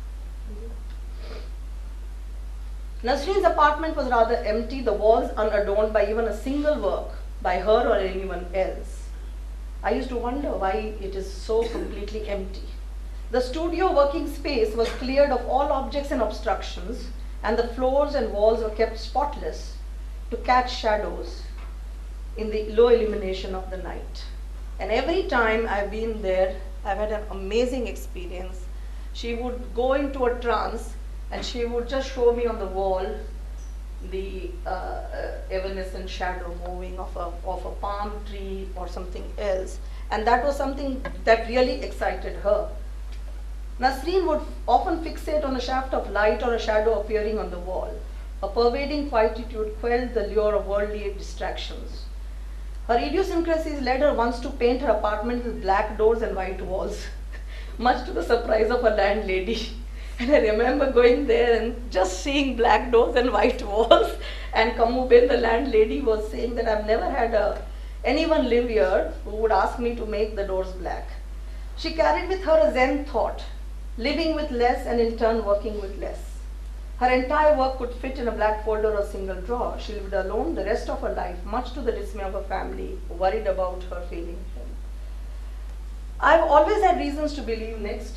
Nasreen's apartment was rather empty, the walls unadorned by even a single work by her or anyone else. I used to wonder why it is so completely empty. The studio working space was cleared of all objects and obstructions, and the floors and walls were kept spotless to catch shadows in the low illumination of the night. And every time I've been there, I've had an amazing experience. She would go into a trance and she would just show me on the wall the uh, uh, evanescent shadow moving of a, of a palm tree or something else. And that was something that really excited her. Nasreen would often fixate on a shaft of light or a shadow appearing on the wall. A pervading quietude quelled the lure of worldly distractions. Her idiosyncrasies led her once to paint her apartment with black doors and white walls, much to the surprise of her landlady. And I remember going there and just seeing black doors and white walls. And Kamubin, the landlady, was saying that I've never had a, anyone live here who would ask me to make the doors black. She carried with her a Zen thought, living with less and in turn working with less. Her entire work could fit in a black folder or single drawer. She lived alone the rest of her life, much to the dismay of her family, worried about her failing him. I've always had reasons to believe next.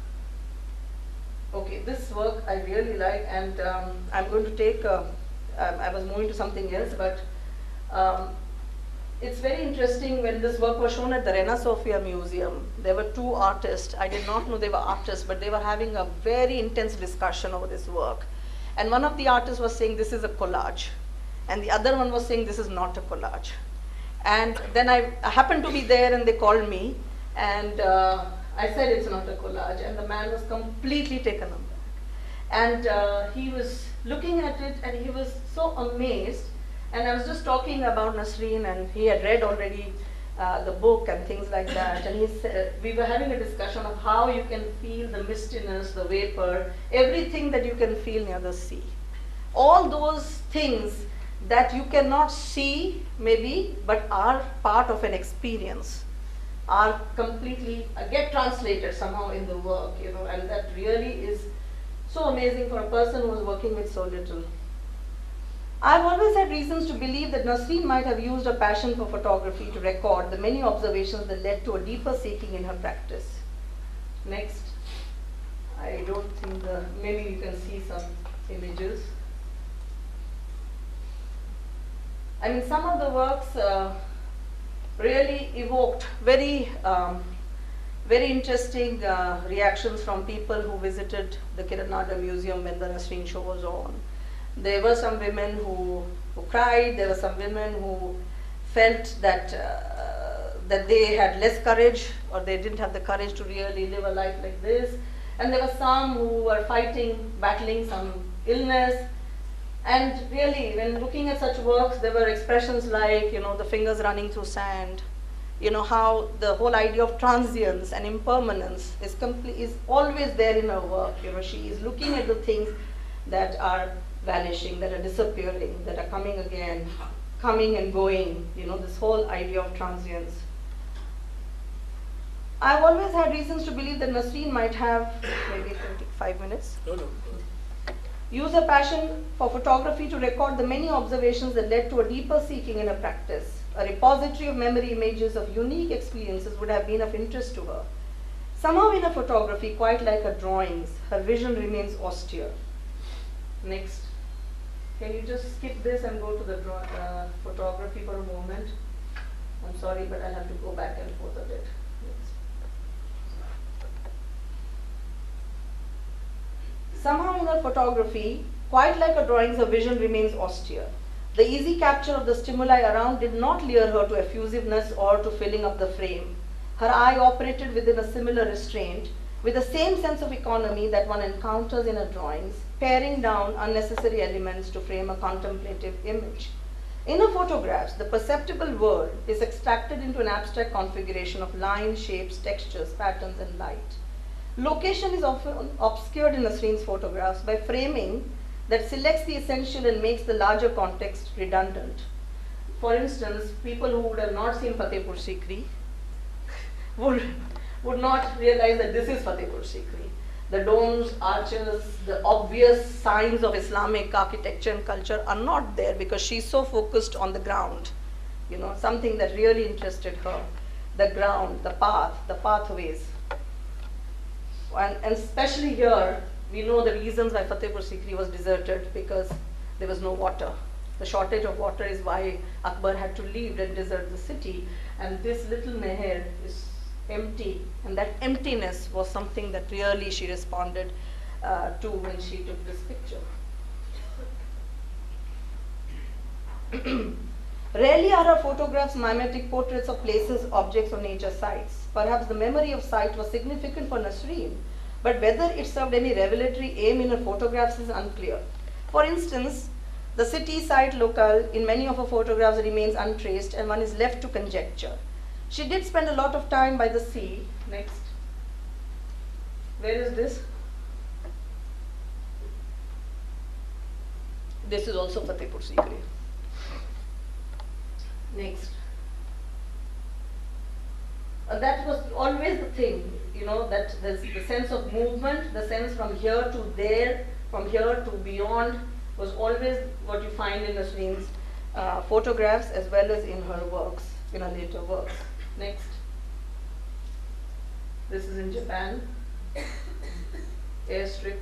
Okay, this work I really like, and um, I'm going to take, uh, um, I was moving to something else, but um, it's very interesting. When this work was shown at the Reina Sofia Museum, there were two artists. I did not know they were artists, but they were having a very intense discussion over this work. And one of the artists was saying this is a collage, and the other one was saying this is not a collage. And then I, I happened to be there, and they called me, and uh, I said it's not a collage, and the man was completely taken aback. And uh, he was looking at it, and he was so amazed. And I was just talking about Nasreen, and he had read already uh, the book and things like that. And he said, we were having a discussion of how you can feel the mistiness, the vapor, everything that you can feel near the sea. All those things that you cannot see, maybe, but are part of an experience, are completely, uh, get translated somehow in the work, you know, and that really is so amazing for a person who is working with so little. I've always had reasons to believe that Nasreen might have used her passion for photography to record the many observations that led to a deeper seeking in her practice. Next. I don't think the, maybe you can see some images. I mean, some of the works uh, really evoked very, um, very interesting uh, reactions from people who visited the Kiran Nada Museum when the Nasreen show was on. There were some women who, who cried, there were some women who felt that, uh, that they had less courage, or they didn't have the courage to really live a life like this. And there were some who were fighting, battling some illness. And really, when looking at such works, there were expressions like, you know, the fingers running through sand, you know, how the whole idea of transience and impermanence is, complete, is always there in her work. You know, she is looking at the things that are vanishing, that are disappearing, that are coming again, coming and going, you know, this whole idea of transience. I've always had reasons to believe that Nasreen might have, maybe twenty-five minutes, No, no. use her passion for photography to record the many observations that led to a deeper seeking in her practice. A repository of memory images of unique experiences would have been of interest to her. Somehow in her photography, quite like her drawings, her vision remains austere. Next. Can you just skip this and go to the draw, uh, photography for a moment? I'm sorry, but I'll have to go back and forth a bit. Next. Somehow in her photography, quite like her drawings, her vision remains austere. The easy capture of the stimuli around did not lure her to effusiveness or to filling up the frame. Her eye operated within a similar restraint, with the same sense of economy that one encounters in her drawings, paring down unnecessary elements to frame a contemplative image. In her photographs, the perceptible world is extracted into an abstract configuration of lines, shapes, textures, patterns, and light. Location is often obscured in Nasreen's photographs by framing that selects the essential and makes the larger context redundant. For instance, people who would have not seen Fatehpur Sikri would, would not realize that this is Fatehpur Sikri. The domes, arches, the obvious signs of Islamic architecture and culture are not there because she's so focused on the ground, you know, something that really interested her, the ground, the path, the pathways. And, and especially here, we know the reasons why Fatehpur Sikri was deserted, because there was no water. The shortage of water is why Akbar had to leave and desert the city. And this little Neher is empty, and that emptiness was something that really she responded uh, to when she took this picture. Rarely are her photographs mimetic portraits of places, objects, or nature sites. Perhaps the memory of sight was significant for Nasreen, but whether it served any revelatory aim in her photographs is unclear. For instance, the city site locale in many of her photographs remains untraced, and one is left to conjecture. She did spend a lot of time by the sea. Next. Where is this? This is also Fatehpur Sikri. Next. Uh, that was always the thing, you know, that there's the sense of movement, the sense from here to there, from here to beyond, was always what you find in Nasreen's uh, photographs as well as in her works, in her later works. Next. This is in Japan. Airstrip.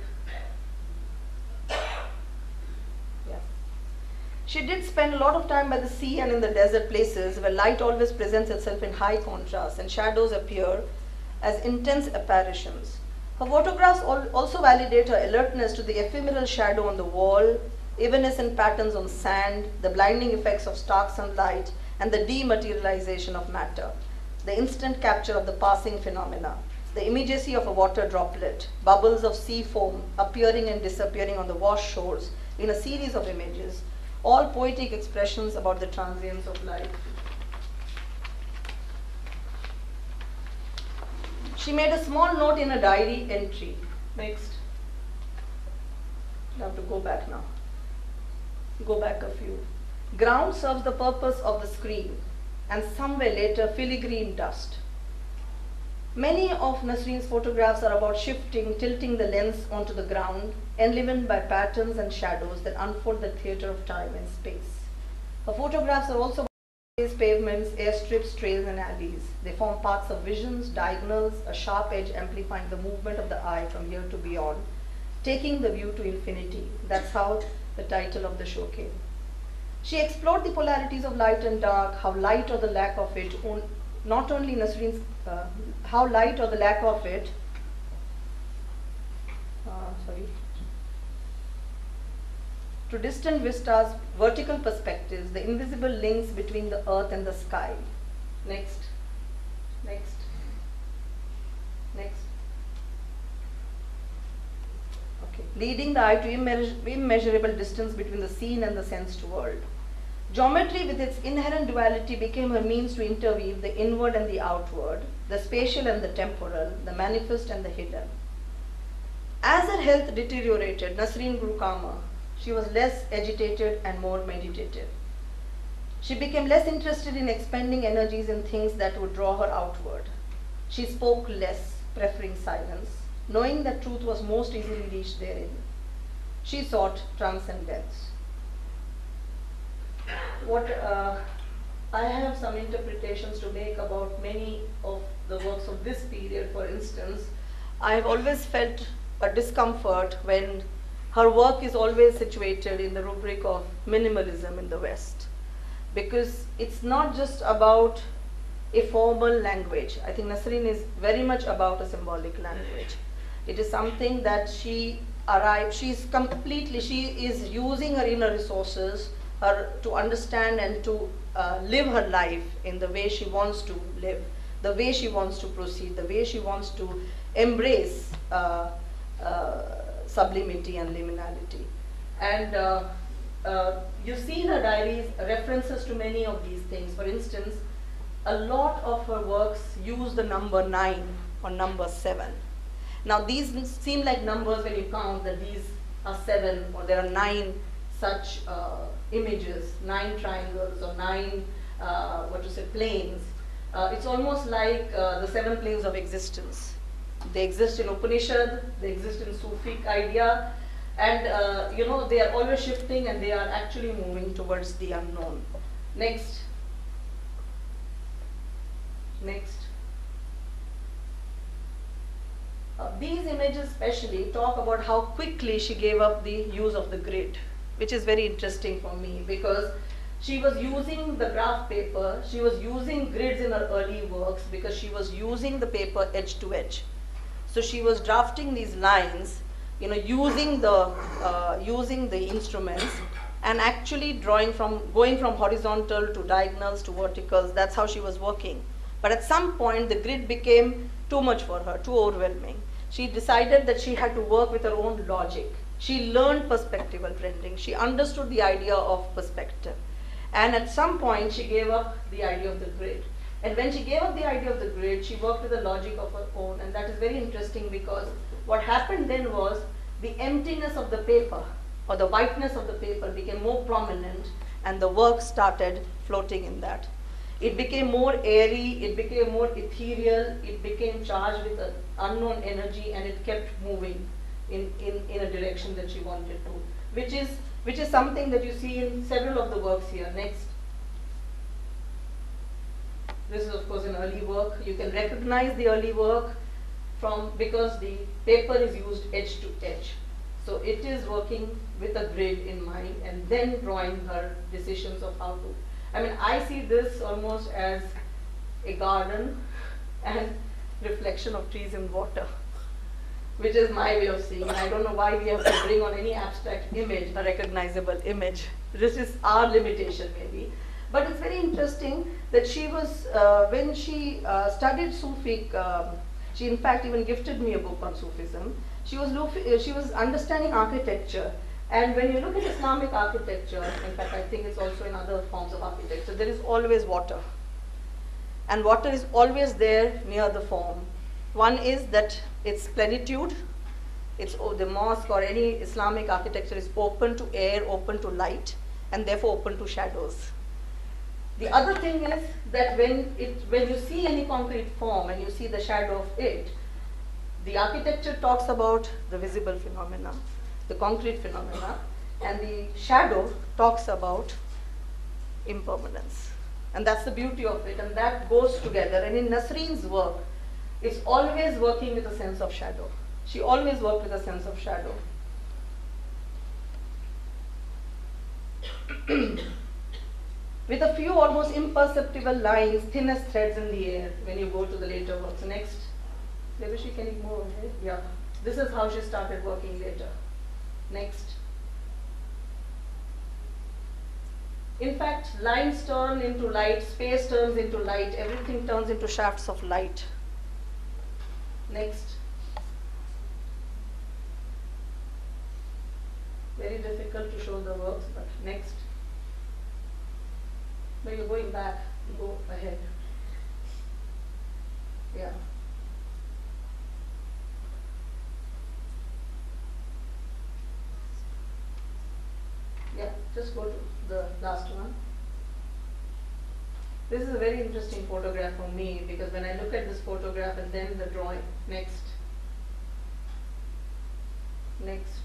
Yeah. She did spend a lot of time by the sea and in the desert places where light always presents itself in high contrast and shadows appear as intense apparitions. Her photographs al also validate her alertness to the ephemeral shadow on the wall, evanescent patterns on sand, the blinding effects of stark sunlight, and the dematerialization of matter, the instant capture of the passing phenomena, the immediacy of a water droplet, bubbles of sea foam appearing and disappearing on the washed shores in a series of images, all poetic expressions about the transience of life. She made a small note in a diary entry. Next. I have to go back now. Go back a few. Ground serves the purpose of the screen, and somewhere later filigree dust. Many of Nasreen's photographs are about shifting, tilting the lens onto the ground, enlivened by patterns and shadows that unfold the theater of time and space. Her photographs are also about pavements, airstrips, trails, and alleys. They form paths of visions, diagonals, a sharp edge amplifying the movement of the eye from here to beyond, taking the view to infinity. That's how the title of the show came. She explored the polarities of light and dark, how light or the lack of it, on, not only Nasreen's, uh, how light or the lack of it, uh, sorry, to distant vistas, vertical perspectives, the invisible links between the earth and the sky. Next, next, next. Okay, leading the eye to immeasur immeasurable distance between the seen and the sensed world. Geometry with its inherent duality became her means to interweave the inward and the outward, the spatial and the temporal, the manifest and the hidden. As her health deteriorated, Nasreen grew calmer. She was less agitated and more meditative. She became less interested in expending energies in things that would draw her outward. She spoke less, preferring silence, knowing that truth was most easily reached therein. She sought transcendence. What uh, I have some interpretations to make about many of the works of this period, for instance, I have always felt a discomfort when her work is always situated in the rubric of minimalism in the West, because it's not just about a formal language. I think Nasreen is very much about a symbolic language. It is something that she arrived, she is completely, she is using her inner resources her, to understand and to uh, live her life in the way she wants to live, the way she wants to proceed, the way she wants to embrace uh, uh, sublimity and liminality. And uh, uh, you see in her diaries references to many of these things. For instance, a lot of her works use the number nine or number seven. Now these seem like numbers when you count that these are seven, or there are nine such uh, images, nine triangles or nine, uh, what to say, planes. Uh, it's almost like uh, the seven planes of existence. They exist in Upanishad, they exist in Sufic idea, and uh, you know, they are always shifting and they are actually moving towards the unknown. Next. Next. Uh, these images especially talk about how quickly she gave up the use of the grid, which is very interesting for me, because she was using the graph paper, she was using grids in her early works because she was using the paper edge to edge. So she was drafting these lines, you know, using the, uh, using the instruments and actually drawing from, going from horizontal to diagonals to verticals. That's how she was working. But at some point, the grid became too much for her, too overwhelming. She decided that she had to work with her own logic. She learned perspectival printing. She understood the idea of perspective. And at some point, she gave up the idea of the grid. And when she gave up the idea of the grid, she worked with the logic of her own. And that is very interesting, because what happened then was the emptiness of the paper, or the whiteness of the paper, became more prominent, and the work started floating in that. It became more airy, it became more ethereal, it became charged with an unknown energy, and it kept moving in, in, in a direction that she wanted to, which is, which is something that you see in several of the works here. Next. This is of course an early work. You can recognize the early work from, because the paper is used edge to edge. So it is working with a grid in mind and then drawing her decisions of how to. I mean, I see this almost as a garden and reflection of trees in water, which is my way of seeing it. I don't know why we have to bring on any abstract image, a recognizable image. This is our limitation maybe. But it's very interesting that she was, uh, when she uh, studied Sufi, um, she in fact even gifted me a book on Sufism. She was, she was understanding architecture. And when you look at Islamic architecture, in fact I think it's also in other forms of architecture, there is always water. And water is always there near the form. One is that it's plenitude, it's oh, the mosque or any Islamic architecture is open to air, open to light, and therefore open to shadows. The other thing is that when, it, when you see any concrete form and you see the shadow of it, the architecture talks about the visible phenomena, the concrete phenomena, and the shadow talks about impermanence. And that's the beauty of it, and that goes together. And in Nasreen's work, it's always working with a sense of shadow. She always worked with a sense of shadow. With a few almost imperceptible lines, thin as threads in the air, when you go to the later works. Next. Devashi, can you move ahead? Yeah. This is how she started working later. Next. In fact, lines turn into light, space turns into light, everything turns into shafts of light. Next. Very difficult to show the works, but next. No, you're going back, you go ahead. Yeah. Yeah, just go to the last one. This is a very interesting photograph for me, because when I look at this photograph and then the drawing, next, next.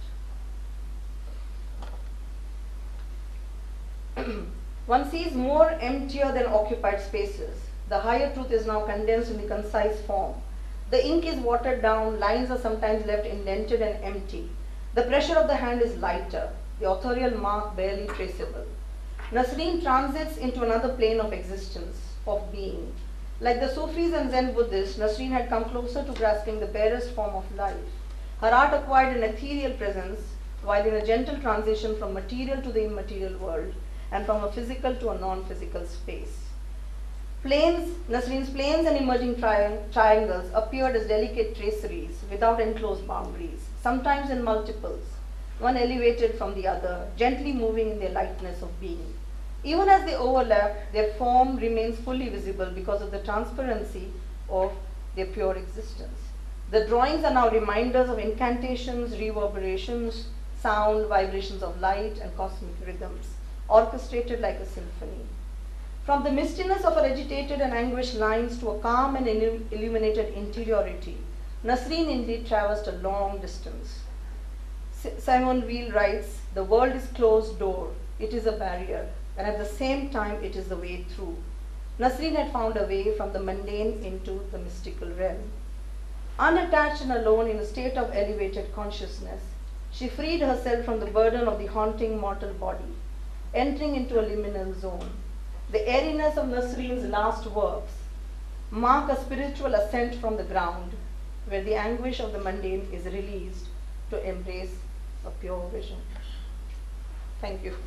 One sees more emptier than occupied spaces. The higher truth is now condensed in the concise form. The ink is watered down, lines are sometimes left indented and empty. The pressure of the hand is lighter, the authorial mark barely traceable. Nasreen transits into another plane of existence, of being. Like the Sufis and Zen Buddhists, Nasreen had come closer to grasping the barest form of life. Her art acquired an ethereal presence, while in a gentle transition from material to the immaterial world, and from a physical to a non-physical space. Planes, Nasreen's planes and emerging tri triangles appeared as delicate traceries without enclosed boundaries, sometimes in multiples, one elevated from the other, gently moving in their lightness of being. Even as they overlap, their form remains fully visible because of the transparency of their pure existence. The drawings are now reminders of incantations, reverberations, sound, vibrations of light, and cosmic rhythms, orchestrated like a symphony. From the mistiness of her agitated and anguished lines to a calm and illuminated interiority, Nasreen indeed traversed a long distance. Simone Weil writes, "The world is closed door, it is a barrier, and at the same time it is the way through." Nasreen had found a way from the mundane into the mystical realm. Unattached and alone in a state of elevated consciousness, she freed herself from the burden of the haunting mortal body, entering into a liminal zone. The airiness of Nasreen's last works mark a spiritual ascent from the ground, where the anguish of the mundane is released to embrace a pure vision. Thank you.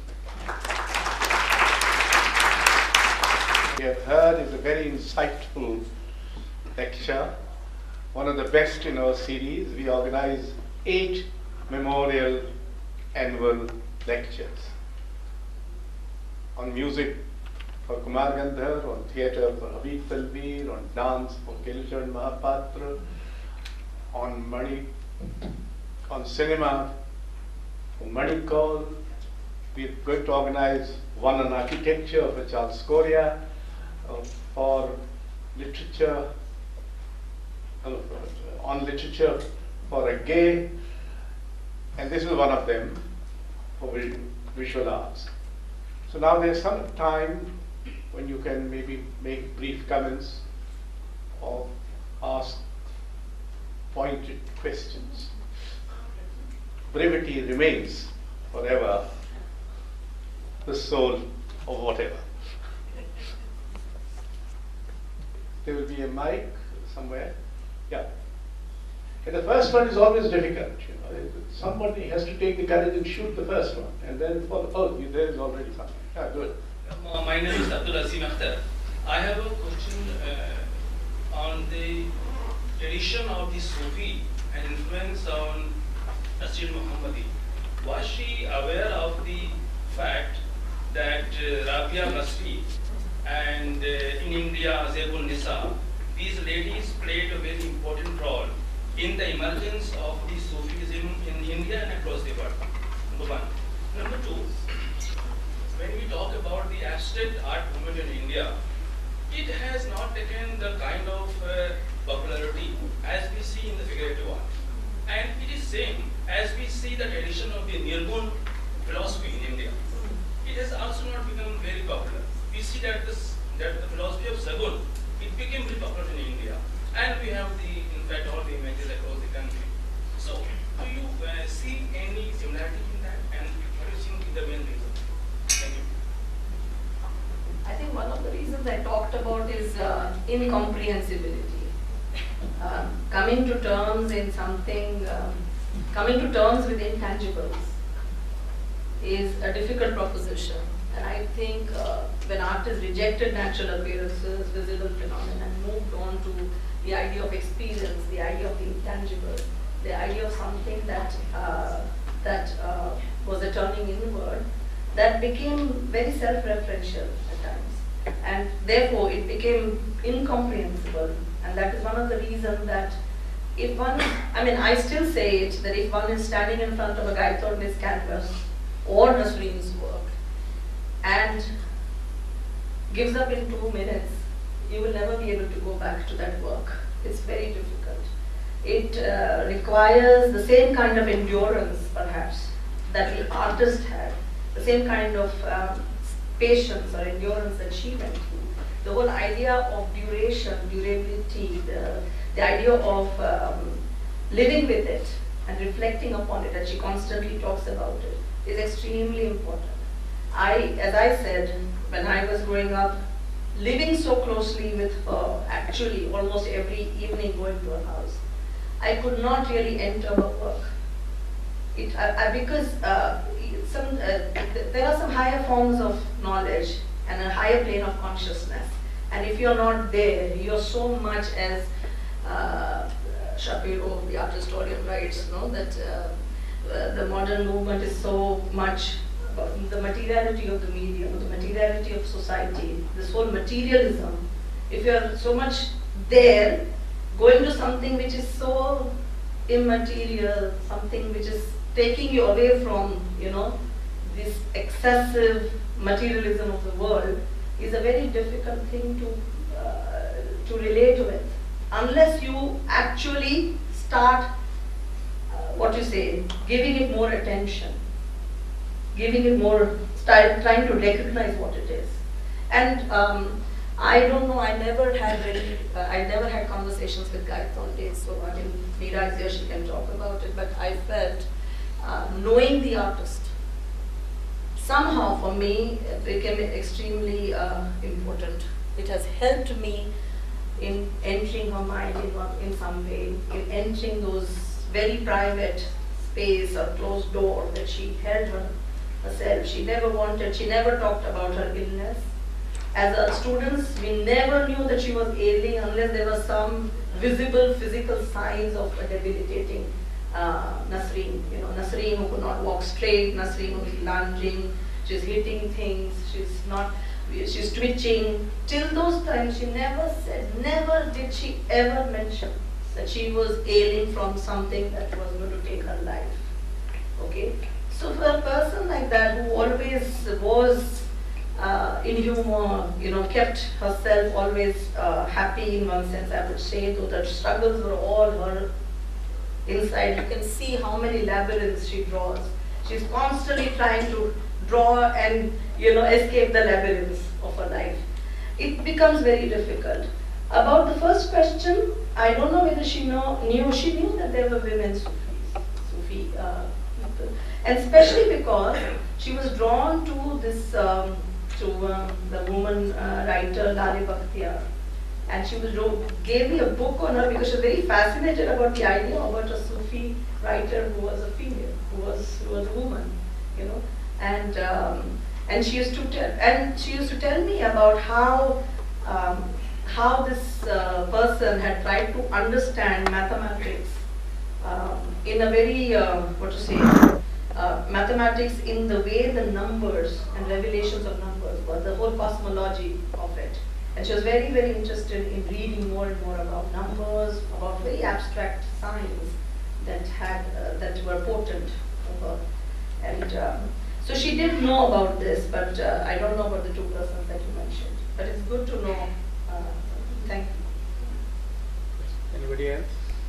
We have heard is a very insightful lecture, one of the best in our series. We organize eight memorial annual lectures on music for Kumar Gandhar, on theatre for Habib Talveer, on dance for Kelucharan Mahapatra, on Mani, on cinema for Mani Kaul. We're going to organize one on architecture for Charles Correa, uh, for literature, uh, on literature for a gay, and this is one of them for visual arts. So now there's some time when you can maybe make brief comments or ask pointed questions. Brevity remains forever the soul of whatever. There will be a mic somewhere. Yeah. And the first one is always difficult. You know, somebody has to take the courage and shoot the first one, and then follow. Oh, there is already something. Yeah, good. Uh, my name is Abdul Asim Akhtar. I have a question uh, on the tradition of the Sufi and influence on Nasreen Mohammadi. Was she aware of the fact that uh, Rabia Masri and uh, in India Azebul Nisa, these ladies played a very important role in the emergence of the Sufism in India and across the world? Number one. Number two, when we talk about the abstract art movement in India, it has not taken the kind of uh, popularity as we see in the figurative art. And it is same as we see the tradition of the Nirgun philosophy in India. It has also not become very popular. We see that this that the philosophy of Sagun, it became very popular in India. And we have the, in fact, all the images across the country. So, do you uh, see any similarity in that? And what do you think is the main reason? Thank you. I think one of the reasons I talked about is uh, incomprehensibility. Uh, coming to terms in something, um, coming to terms with intangibles is a difficult proposition. And I think uh, when artists rejected natural appearances, visible phenomena, and moved on to the idea of experience, the idea of the intangible, the idea of something that uh, that uh, was a turning inward, that became very self-referential at times. And therefore it became incomprehensible. And that is one of the reasons that if one, I mean, I still say it, that if one is standing in front of a Guy Thornby's canvas or Nasreen's work and gives up in two minutes, you will never be able to go back to that work. It's very difficult. It uh, requires the same kind of endurance, perhaps, that the artist had, the same kind of um, patience or endurance that she went through, the whole idea of duration, durability, the, the idea of um, living with it and reflecting upon it, and she constantly talks about it, is extremely important. I, as I said, when I was growing up, living so closely with her, actually almost every evening going to her house, I could not really enter her work. It, I, I, because uh, some, uh, th there are some higher forms of knowledge and a higher plane of consciousness. And if you're not there, you're so much as uh, Shapiro, the art historian, writes, no, that uh, uh, the modern movement is so much about the materiality of the medium, the materiality of society, this whole materialism. If you're so much there, going to something which is so immaterial, something which is taking you away from, you know, this excessive materialism of the world, is a very difficult thing to uh, to relate with, unless you actually start, uh, what you say, giving it more attention, giving it more, start trying to recognize what it is. And um, I don't know, I never had really, uh, I never had conversations with Gayatri, so I mean, Meera is here, she can talk about it, but I felt uh, knowing the artist, somehow for me it became extremely uh, important. It has helped me in entering her mind in, one, in some way, in entering those very private space or closed door that she held her, herself. She never wanted, she never talked about her illness. As a students, we never knew that she was ailing unless there were some visible physical signs of a debilitating uh, Nasreen. You know, Nasreen who could not walk straight, Nasreen who is lunging, she's hitting things, she's not, she's twitching. Till those times, she never said, never did she ever mention that she was ailing from something that was going to take her life. Okay? So for a person like that who always was uh, in humor, you know, kept herself always uh, happy in one sense, I would say, though the struggles were all her inside. You can see how many labyrinths she draws. She's constantly trying to draw and, you know, escape the labyrinths of her life. It becomes very difficult. About the first question, I don't know whether she know, knew, she knew that there were women Sufis, Sufi uh, people. And especially because she was drawn to this, um, to um, the woman uh, writer Lale Bakhtiar. And she was wrote, gave me a book on her because she was very fascinated about the idea about a Sufi writer who was a female, who was, who was a woman, you know. And um, and she used to tell, and she used to tell me about how um, how this uh, person had tried to understand mathematics um, in a very uh, what to say, uh, mathematics in the way the numbers and revelations of numbers, but the whole cosmology of it. And she was very very interested in reading more and more about numbers, about very abstract signs that had uh, that were potent for her. And um, so she did know about this, but uh, I don't know about the two persons that you mentioned. But it's good to know. Uh, thank you. Anybody else?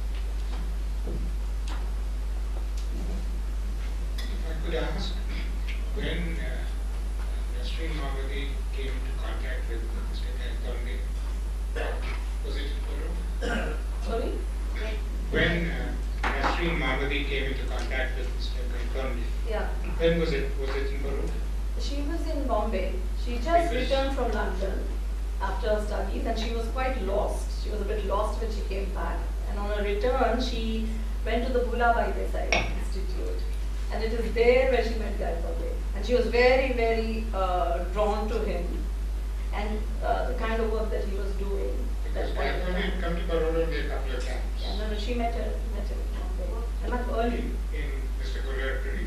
If I could ask, when uh, Nasreen Mohammadi came into contact with Mister Gayatri, was it in Peru? Sorry? When uh, Nasreen Mohammadi came into contact with Mister Gayatri, Yeah. when was it? Was it in Peru? She was in Bombay. She just Because- returned from London after her studies, and she was quite lost. She was a bit lost when she came back. And on her return, she went to the Bhulabhai Desai Institute. And it is there where she met Gayatri. And she was very, very uh, drawn to him and uh, the kind of work that he was doing. Because That- Gayatri had come to Peru only a couple of times. Yeah, no, no, she met her, met him in Bombay. And not early. In, in Mister Golari's studies.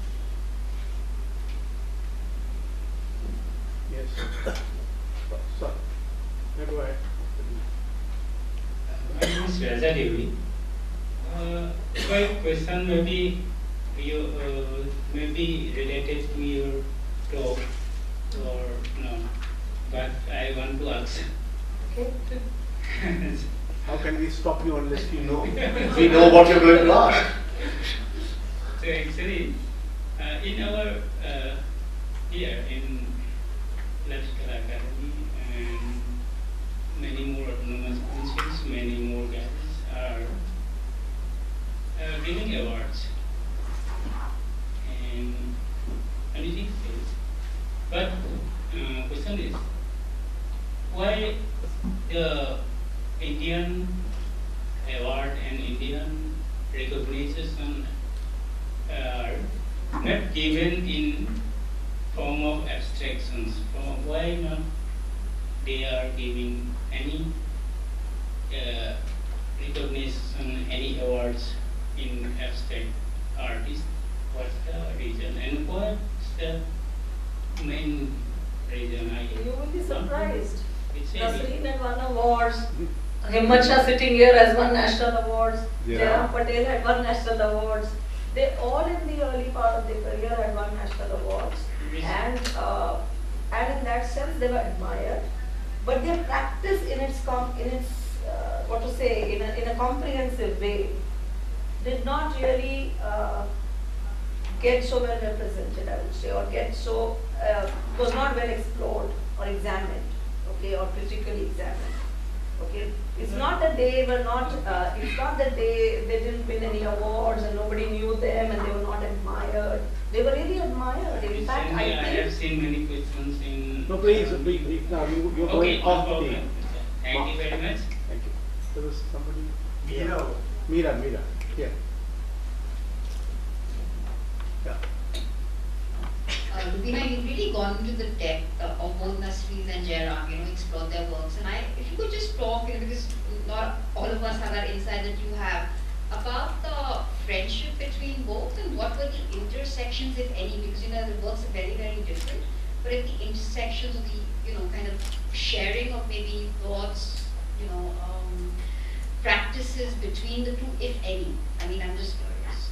Yes. So, no, go ahead. My name is Raja Devi. Uh, my question may be, you, uh, may be related to your talk or no, but I want to ask. Okay. How can we stop you unless you know? We know what you're going to ask. So actually, uh, in our uh, here in Electrical Academy and the Indian award and Indian recognition are not given in form of abstractions. From why not they are giving any uh, recognition, any awards in abstract artists? What's the reason and what's the main reason? I You will be surprised. It's a- Nasreen had won awards. Himmat Shah sitting here has won national awards. Yeah. Jairam Patel had won national awards. They all in the early part of their career had won national awards. Yes. And uh, and in that sense they were admired. But their practice in its com in its uh, what to say in a in a comprehensive way did not really uh, get so well represented, I would say, or get so uh, was not well explored or examined, okay, or critically examined. Okay, it's not that they were not. Uh, it's not that they they didn't win any awards and nobody knew them and they were not admired. They were really admired. In fact, I Recently, I have think. seen many questions in. No, please, please, please, now you, you're Okay, going no off the. problem. Thank you very much. Thank you. There was somebody. Mira. Mira, Mira, yeah. Yeah. Uh, Rubina, you've really gone into the depth uh, of both Nasreen and Jairam, you know, explored their works. And I, if you could just talk, you know, because not all of us have that insight that you have, about the friendship between both and what were the intersections, if any, because, you know, the works are very, very different. But at the intersections of the, you know, kind of sharing of maybe thoughts, you know, um, practices between the two, if any. I mean, I'm just curious.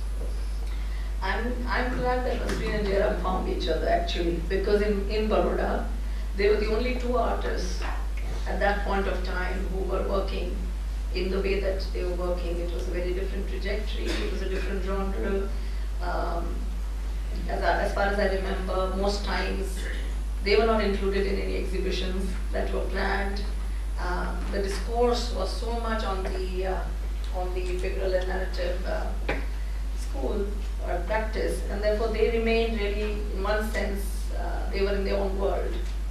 I'm I'm glad that Nasreen and Jairam found each other actually, because in in Baroda, they were the only two artists at that point of time who were working in the way that they were working. It was a very different trajectory. It was a different genre. Um, as, I, as far as I remember, most times they were not included in any exhibitions that were planned. Um, the discourse was so much on the uh, on the figural and narrative uh, school or practice, and therefore they remained really, in one sense, uh, they were in their own world.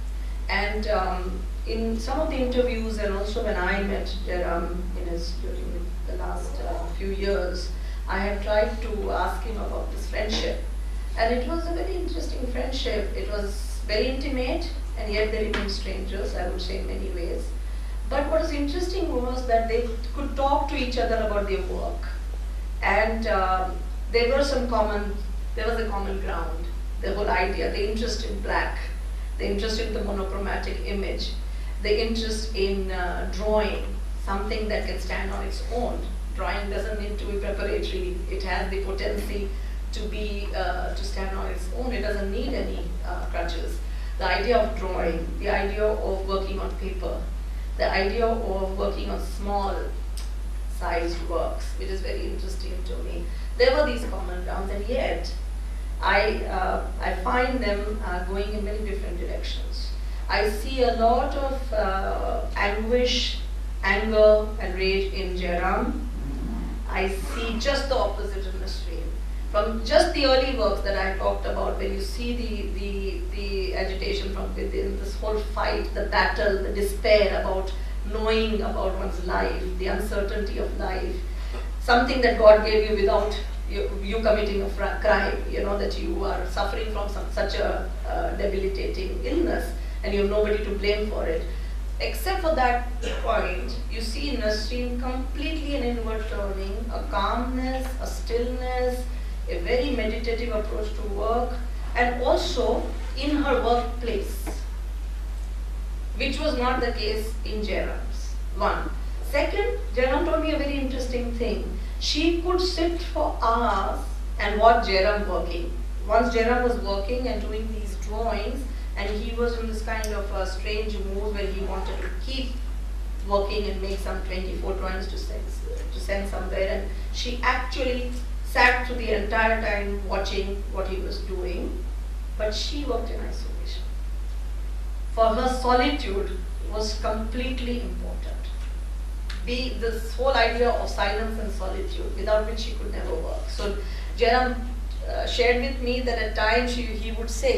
And um, in some of the interviews, and also when I met Jairam in his during the last uh, few years, I had tried to ask him about this friendship, and it was a very interesting friendship. It was very intimate, and yet they remained strangers, I would say, in many ways. But what was interesting was that they could talk to each other about their work, and um, there were some common, there was a common ground. The whole idea, the interest in black, the interest in the monochromatic image, the interest in uh, drawing, something that can stand on its own. Drawing doesn't need to be preparatory. It has the potency to be uh, to stand on its own. It doesn't need any uh, crutches. The idea of drawing, the idea of working on paper, the idea of working on small sized works, which is very interesting to me. There were these common grounds, and yet I, uh, I find them uh, going in many different directions. I see a lot of uh, anguish, anger, and rage in Jairam. I see just the opposite in Nasreen. From just the early works that I talked about, when you see the, the, the agitation from within, this whole fight, the battle, the despair about knowing about one's life, the uncertainty of life, something that God gave you without you, you committing a fr- crime, you know, that you are suffering from some, such a uh, debilitating illness, and you have nobody to blame for it. Except for that point, you see in Nasreen completely an inward turning, a calmness, a stillness, a very meditative approach to work, and also in her workplace, which was not the case in Jairam's. One. Second, Jairam told me a very interesting thing. She could sit for hours and watch Jairam working. Once Jairam was working and doing these drawings, and he was in this kind of a strange mood where he wanted to keep working and make some twenty-four drawings to send, to send somewhere, and she actually sat through the entire time watching what he was doing, but she worked in isolation. For her, solitude was completely important. Be this whole idea of silence and solitude, without which she could never work. So Jairam uh, shared with me that at times she, he would say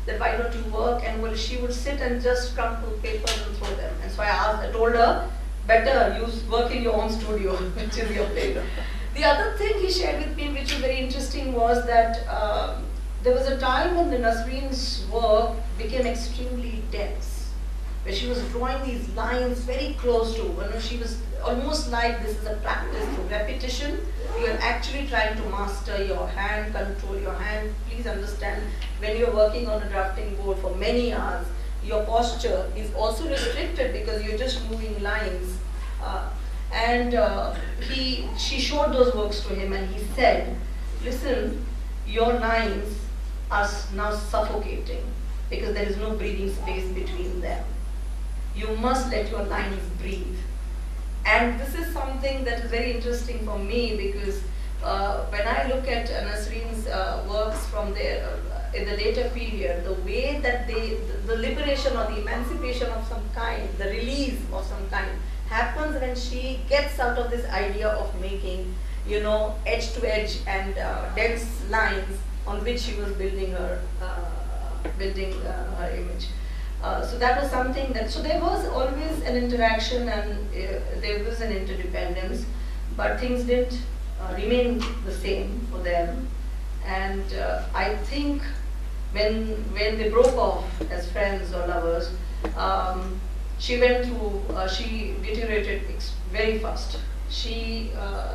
that why don't you work? And well, she would sit and just crumple papers and throw them. And so I asked, I told her, better use work in your own studio, which is your playground. The other thing he shared with me, which was very interesting, was that um, there was a time when the Nasreen's work became extremely dense, where she was drawing these lines very close to, you know, she was almost like this is a practice through repetition. You are actually trying to master your hand, control your hand. Please understand, when you're working on a drafting board for many hours, your posture is also restricted because you're just moving lines. Uh, and uh, he, she showed those works to him and he said, listen, your lines are now suffocating because there is no breathing space between them. You must let your lines breathe. And this is something that is very interesting for me because uh, when I look at uh, Nasreen's uh, works from there uh, in the later period, the way that they, the, the liberation or the emancipation of some kind, the release of some kind, happens when she gets out of this idea of making, you know, edge to edge and uh, dense lines on which she was building her, uh, building uh, her image. Uh, so that was something that, so there was always an interaction and uh, there was an interdependence, but things didn't uh, remain the same for them. And uh, I think when, when they broke off as friends or lovers, um, she went through, uh, she deteriorated ex very fast. She, uh,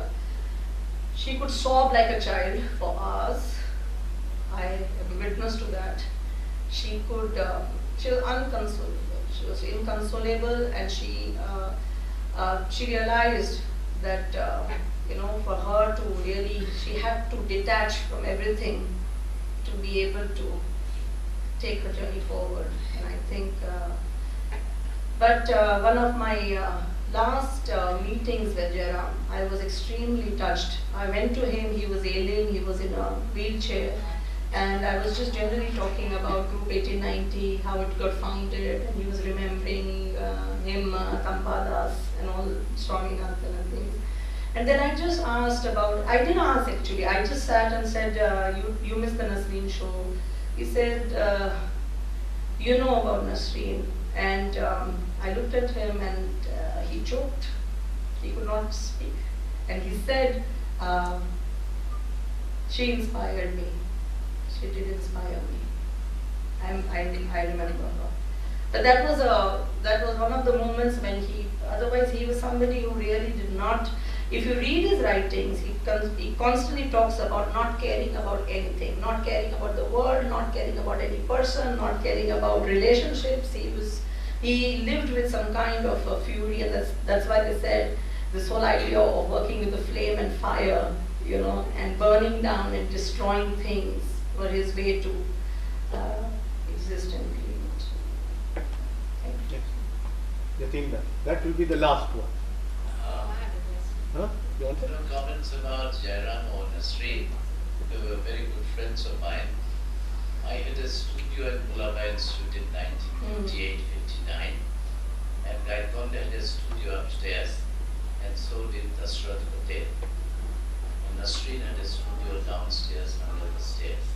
she could sob like a child for hours. I am witness to that. She could, uh, she was unconsolable. She was inconsolable, and she, uh, uh, she realized that, uh, you know, for her to really, she had to detach from everything to be able to take her journey forward. And I think, uh, but uh, one of my uh, last uh, meetings with Jairam, I was extremely touched. I went to him, he was ailing, he was in a wheelchair, and I was just generally talking about Group eighteen ninety, how it got founded, and he was remembering uh, him, uh, Tampadas, and all Swaminathan and things. And then I just asked about, I didn't ask actually, I just sat and said, uh, you, you missed the Nasreen show. He said, uh, you know about Nasreen. And um, I looked at him and uh, he choked. He could not speak. And he said, um, she inspired me. She did inspire me. I'm, I, I remember her. But that was, a, that was one of the moments when he, otherwise he was somebody who really did not, if you read his writings, he, con he constantly talks about not caring about anything, not caring about the world, not caring about any person, not caring about relationships. He was, he lived with some kind of a fury, and that's, that's why they said this whole idea of working with the flame and fire, you know, and burning down and destroying things were his way to uh, exist and create. Thank you. Yatinda, that will be the last one. Uh, Huh? You want you to? know, comments about Jairam or Nasreen, they were very good friends of mine. I had a studio at Mulaba Institute in nineteen fifty-eight fifty-nine, and Gaikonde had a studio upstairs, and so did Dashrath Patel. And Nasreen had a studio downstairs under the stairs.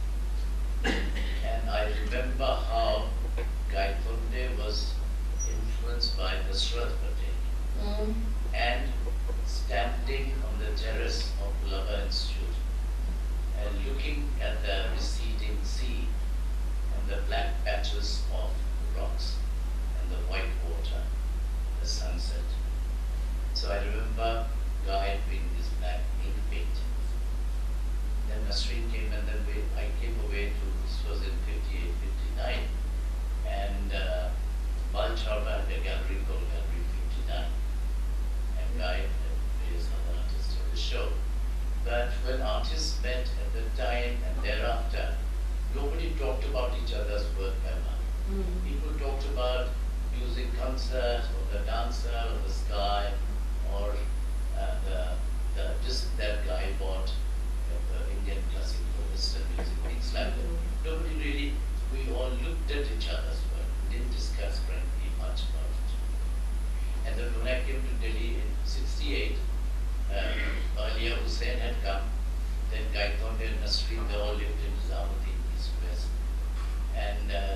And I remember how Gaikonde was influenced by Dashrath Patel. Mm. And standing on the terrace of Mulaba Institute and looking at the receding sea and the black patches of rocks and the white water, the sunset. So I remember Guy doing these black ink paintings. Then Nasreen came, and then we, I came away to, this was in fifty-eight fifty-nine, and uh, Bal Sharma had a gallery called Gallery fifty-nine. And Guy and various other artists of the show. But when artists met at the time and thereafter, nobody talked about each other's work ever. Mm. People talked about music concert, or the dancer, or the sky, or uh, the, the disc that Guy bought, uh, the Indian classical Western music, things like that. Nobody really, we all looked at each other's work. We didn't discuss frankly much about it. And then when I came to Delhi in sixty-eight, um, earlier Hussain had come, then Gaikonde and Nasreen, they all lived in Nizamuddin, East West. And uh,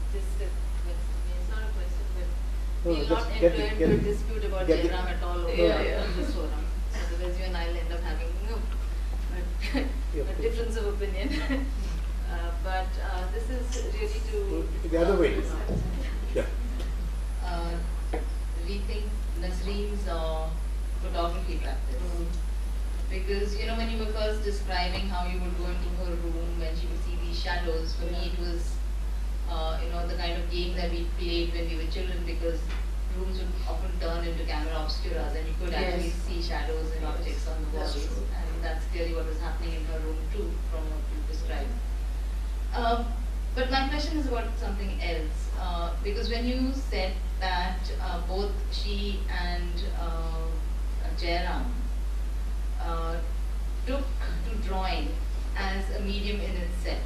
just a question. It's not a question, but No, we'll no, not just get enter it, into get a it. dispute about Get it. Jairam at all over Yeah, yeah. on this forum. Otherwise, you and I'll end up having no, but Yeah, a please. difference of opinion. uh, but uh, this is really to The other way. Yeah. Uh, rethink Nasreen's uh, photography practice. Because, you know, when you were first describing how you would go into her room when she would see these shadows, for me it was, uh, you know, the kind of game that we played when we were children, because rooms would often turn into camera obscuras and you could actually Yes. see shadows and objects on the walls. That's true. And that's clearly what was happening in her room too, from what you described. Uh, but my question is about something else. Uh, because when you said that uh, both she and uh, Jairam uh, took to drawing as a medium in itself,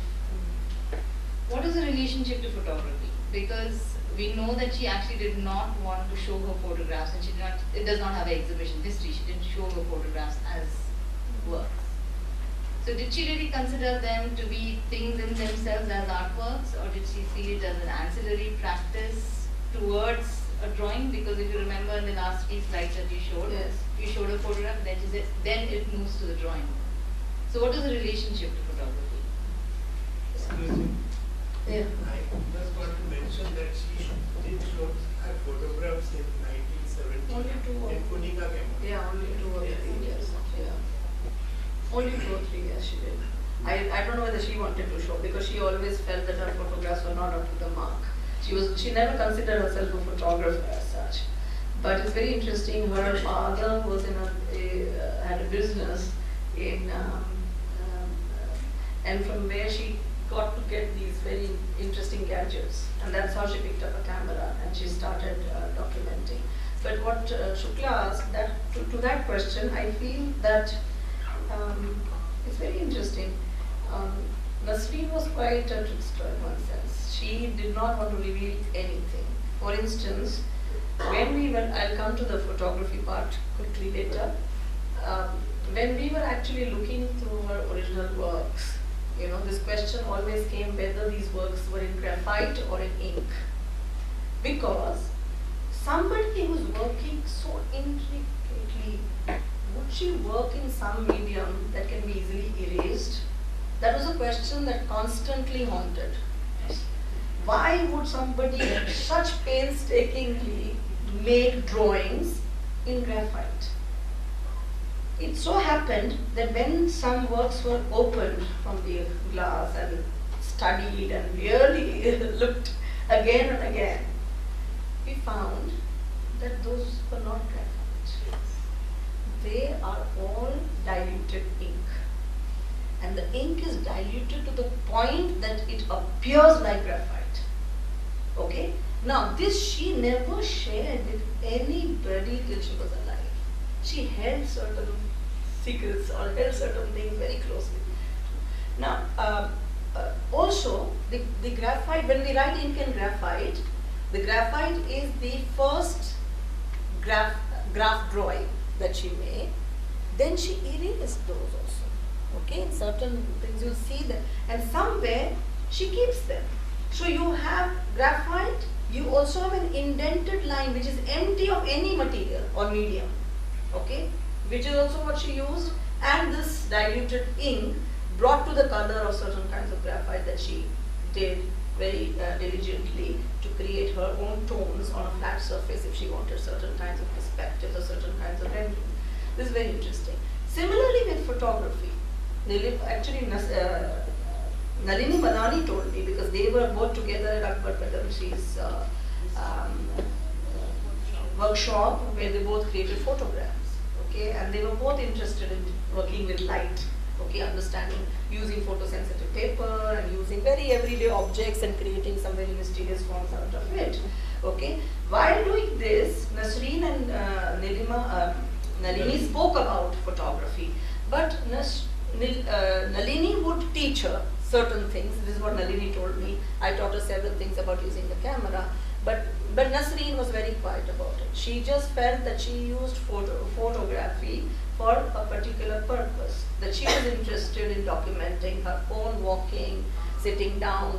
what is the relationship to photography? Because we know that she actually did not want to show her photographs, and she did not, it does not have an exhibition history. She didn't show her photographs as works. So did she really consider them to be things in themselves as artworks, or did she see it as an ancillary practice towards a drawing? Because if you remember in the last three slides that you showed, Yes. you showed a photograph, then she said, then it moves to the drawing. So what is the relationship to photography? Excuse me. Yeah. I just want to mention that she did show her photographs in nineteen seventy Only two of in Punika camera. Yeah, only two or three years. Yeah. Only two or three years she did. I, I don't know whether she wanted to show, because she always felt that her photographs were not up to the mark. She was she never considered herself a photographer as such. But it's very interesting. Her father was in a, a uh, had a business in um, um, uh, and from where she got to get these very interesting gadgets, and that's how she picked up a camera and she started uh, documenting. But what uh, Shukla asked, that to, to that question, I feel that um, it's very interesting. Um, Nasreen was quite a trickster in one sense. She did not want to reveal anything. For instance, when we were, I'll come to the photography part quickly later, um, when we were actually looking through her original works, you know, this question always came whether these works were in graphite or in ink. Because somebody who's working so intricately, would she work in some medium that can be easily erased? That was a question that constantly haunted. Why would somebody such painstakingly make drawings in graphite? It so happened that when some works were opened from the glass and studied and really looked again and again, we found that those were not graphite. They are all diluted ink. And the ink is diluted to the point that it appears like graphite. Okay? Now, this she never shared with anybody till she was alive. She held certain secrets or held certain things very closely. Now, um, uh, also, the, the graphite, when we write ink in graphite, the graphite is the first graph, graph drawing that she made. Then she erased those also. Okay, in certain things you'll see them. And somewhere she keeps them. So you have graphite, you also have an indented line which is empty of any material or medium. Okay, which is also what she used, and this diluted ink brought to the color of certain kinds of graphite that she did very uh, diligently to create her own tones on a flat surface if she wanted certain kinds of perspectives or certain kinds of rendering. This is very interesting. Similarly with photography, they live actually uh, Nalini Madani told me, because they were both together at Akbar Padamshi's uh, um, workshop where they both created photographs. Okay, and they were both interested in working with light, okay, understanding, using photosensitive paper and using very everyday objects and creating some very mysterious forms out of it. Okay, while doing this, Nasreen and uh, Nilima, uh, Nalini spoke about photography, but Nas, Nil, uh, Nalini would teach her certain things. This is what Nalini told me. I taught her several things about using the camera. But, but Nasreen was very quiet about it. She just felt that she used photo, photography for a particular purpose, that she was interested in documenting her own walking, sitting down,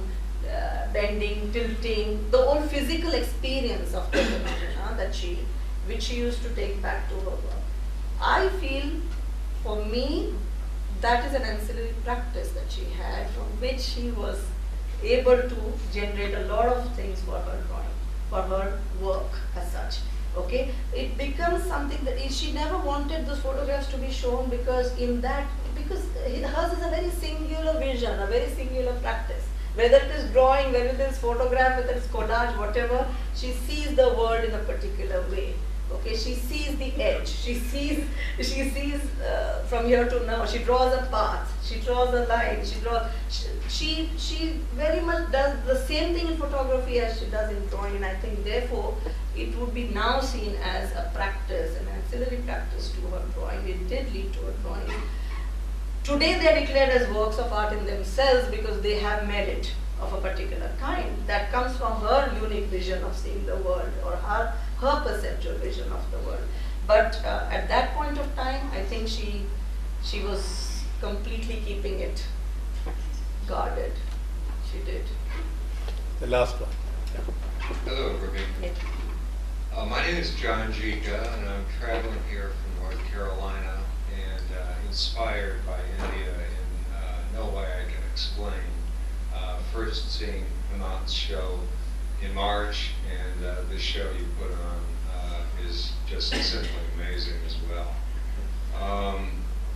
uh, bending, tilting, the whole physical experience of the phenomena that she, which she used to take back to her work. I feel, for me, that is an ancillary practice that she had, from which she was able to generate a lot of things for her drawing, for her work as such. Okay, it becomes something that is, she never wanted those photographs to be shown, because in that, because hers is a very singular vision, a very singular practice. Whether it is drawing, whether it is photograph, whether it is collage, whatever, she sees the world in a particular way. Okay, she sees the edge, she sees, she sees uh, from here to now, she draws a path, she draws a line, she draws, she, she, she very much does the same thing in photography as she does in drawing, and I think therefore it would be now seen as a practice, an ancillary practice to her drawing. It did lead to her drawing. Today they are declared as works of art in themselves because they have merit of a particular kind that comes from her unique vision of seeing the world, or her, her perceptual vision of the world. But uh, at that point of time, I think she, she was completely keeping it guarded. She did. The last one. Yeah. Hello, Praveen. Yeah. Uh, my name is John Jika, and I'm traveling here from North Carolina, and uh, inspired by India in uh, no way I can explain. Uh, first seeing Hemant's show in March, and uh, the show you put on uh, is just simply amazing as well. Um,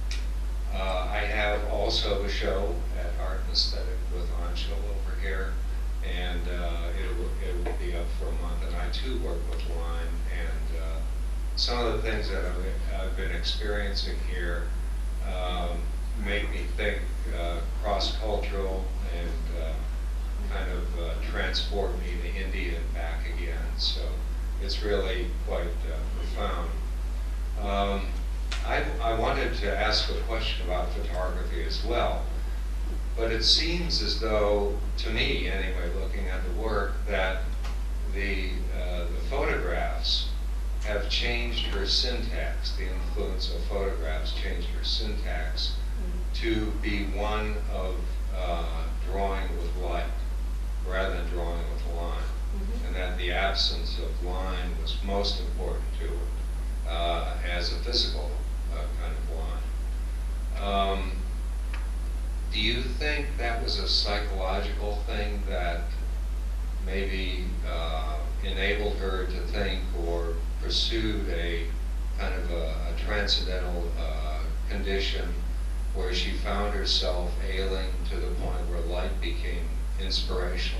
uh, I have also a show at Art and Aesthetic with Anshul over here, and uh, it, will, it will be up for a month, and I too work with line, and uh, some of the things that I've, I've been experiencing here um, make me think uh, cross-cultural, and uh, kind of uh, transport me to India and back again. So it's really quite uh, profound. Um, I, I wanted to ask a question about photography as well, but it seems as though, to me anyway, looking at the work, that the, uh, the photographs have changed her syntax. The influence of photographs changed her syntax to be one of uh, drawing with light rather than drawing with line. Mm-hmm. And that the absence of line was most important to her uh, as a physical uh, kind of line. Um, do you think that was a psychological thing that maybe uh, enabled her to think or pursued a kind of a, a transcendental uh, condition where she found herself ailing to the point where light became inspirational?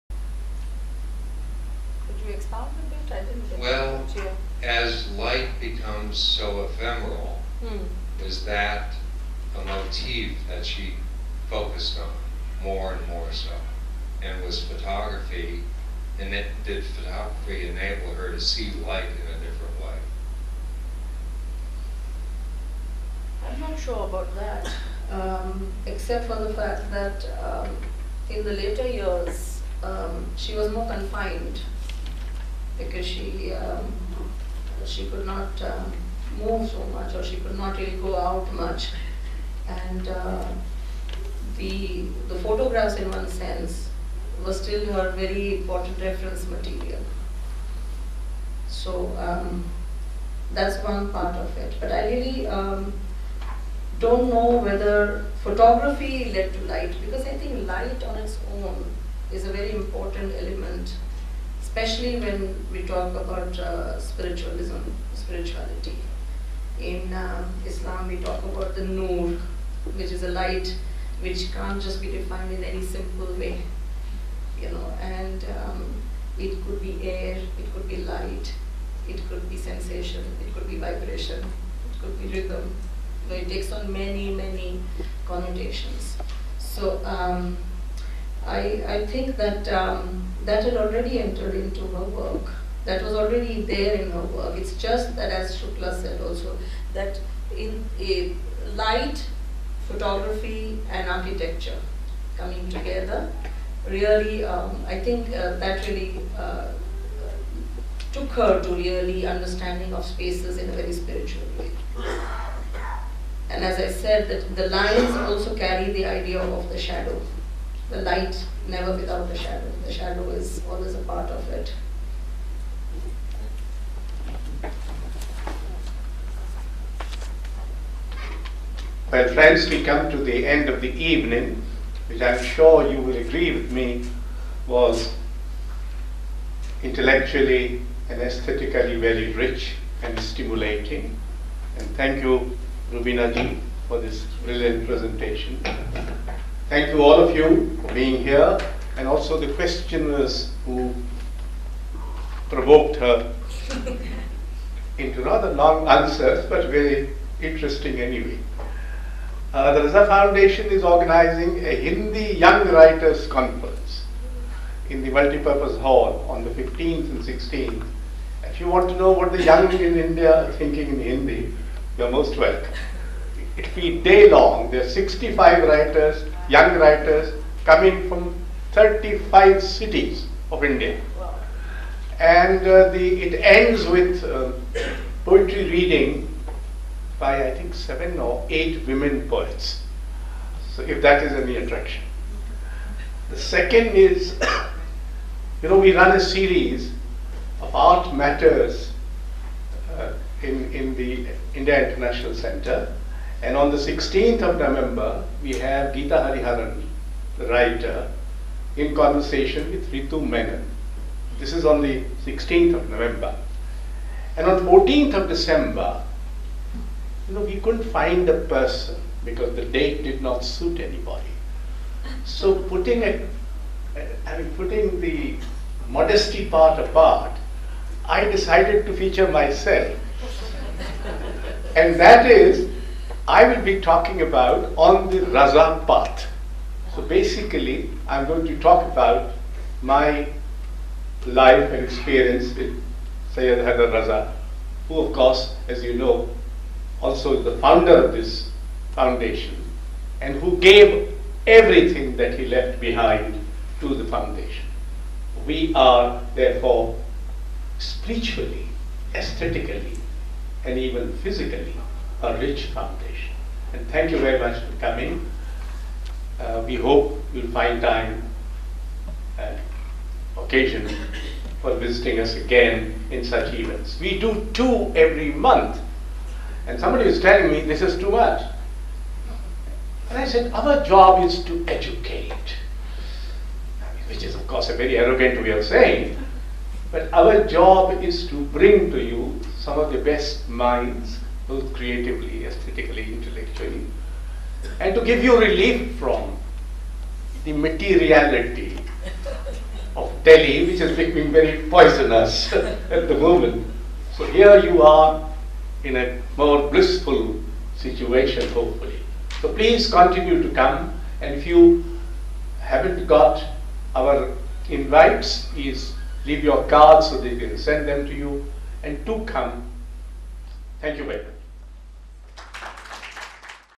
Could you expound a bit? I didn't get Well, that here. as light becomes so ephemeral, Hmm. is that a motif that she focused on more and more so? And was photography, and it, did photography enable her to see light in a different way? I'm not sure about that, um, except for the fact that um, in the later years, um, she was more confined because she um, she could not um, move so much, or she could not really go out much, and uh, the the photographs, in one sense, was still her very important reference material. So um, that's one part of it. But I really um, don't know whether photography led to light, because I think light on its own is a very important element, especially when we talk about uh, spiritualism, spirituality. In uh, Islam, we talk about the Noor, which is a light which can't just be defined in any simple way, you know, and um, it could be air, it could be light, it could be sensation, it could be vibration, it could be rhythm. So it takes on many, many connotations. So um, I, I think that um, that had already entered into her work. That was already there in her work. It's just that, as Shukla said also, that in a light, photography and architecture coming together, really, um, I think uh, that really uh, took her to really understanding of spaces in a very spiritual way. And as I said, that the lines also carry the idea of the shadow. The light never without the shadow. The shadow is always a part of it. Well, friends, we come to the end of the evening, which I'm sure you will agree with me was intellectually and aesthetically very rich and stimulating. And thank you, Rubina ji, for this brilliant presentation. Thank you all of you for being here, and also the questioners who provoked her into rather long answers, but very interesting anyway. Uh, the Raza Foundation is organizing a Hindi Young Writers Conference in the Multipurpose Hall on the fifteenth and sixteenth. If you want to know what the young in India are thinking in Hindi, you're most welcome. It will be day long. There are sixty-five writers, young writers, coming from thirty-five cities of India. And uh, the, it ends with uh, poetry reading by, I think, seven or eight women poets. So if that is any attraction. The second is, you know, we run a series of Art Matters uh, in, in the India International Center. And on the sixteenth of November, we have Geeta Hariharan, the writer, in conversation with Ritu Menon. This is on the sixteenth of November. And on fourteenth of December, you know, we couldn't find a person because the date did not suit anybody. So putting a, I mean, putting the modesty part apart, I decided to feature myself. And that is, I will be talking about on the Raza path. So basically, I'm going to talk about my life and experience with Sayyid Haider Raza, who of course, as you know, also is the founder of this foundation, and who gave everything that he left behind to the foundation. We are therefore spiritually, aesthetically, and even physically a rich foundation. And thank you very much for coming. Uh, we hope you'll find time and occasion for visiting us again in such events. We do two every month. And somebody was telling me, this is too much. And I said, our job is to educate, which is of course a very arrogant way of saying, but our job is to bring to you some of the best minds, both creatively, aesthetically, intellectually, and to give you relief from the materiality of Delhi, which is becoming very poisonous at the moment. So here you are in a more blissful situation, hopefully. So please continue to come, and if you haven't got our invites, please leave your cards so they can send them to you, and do come. Thank you very much.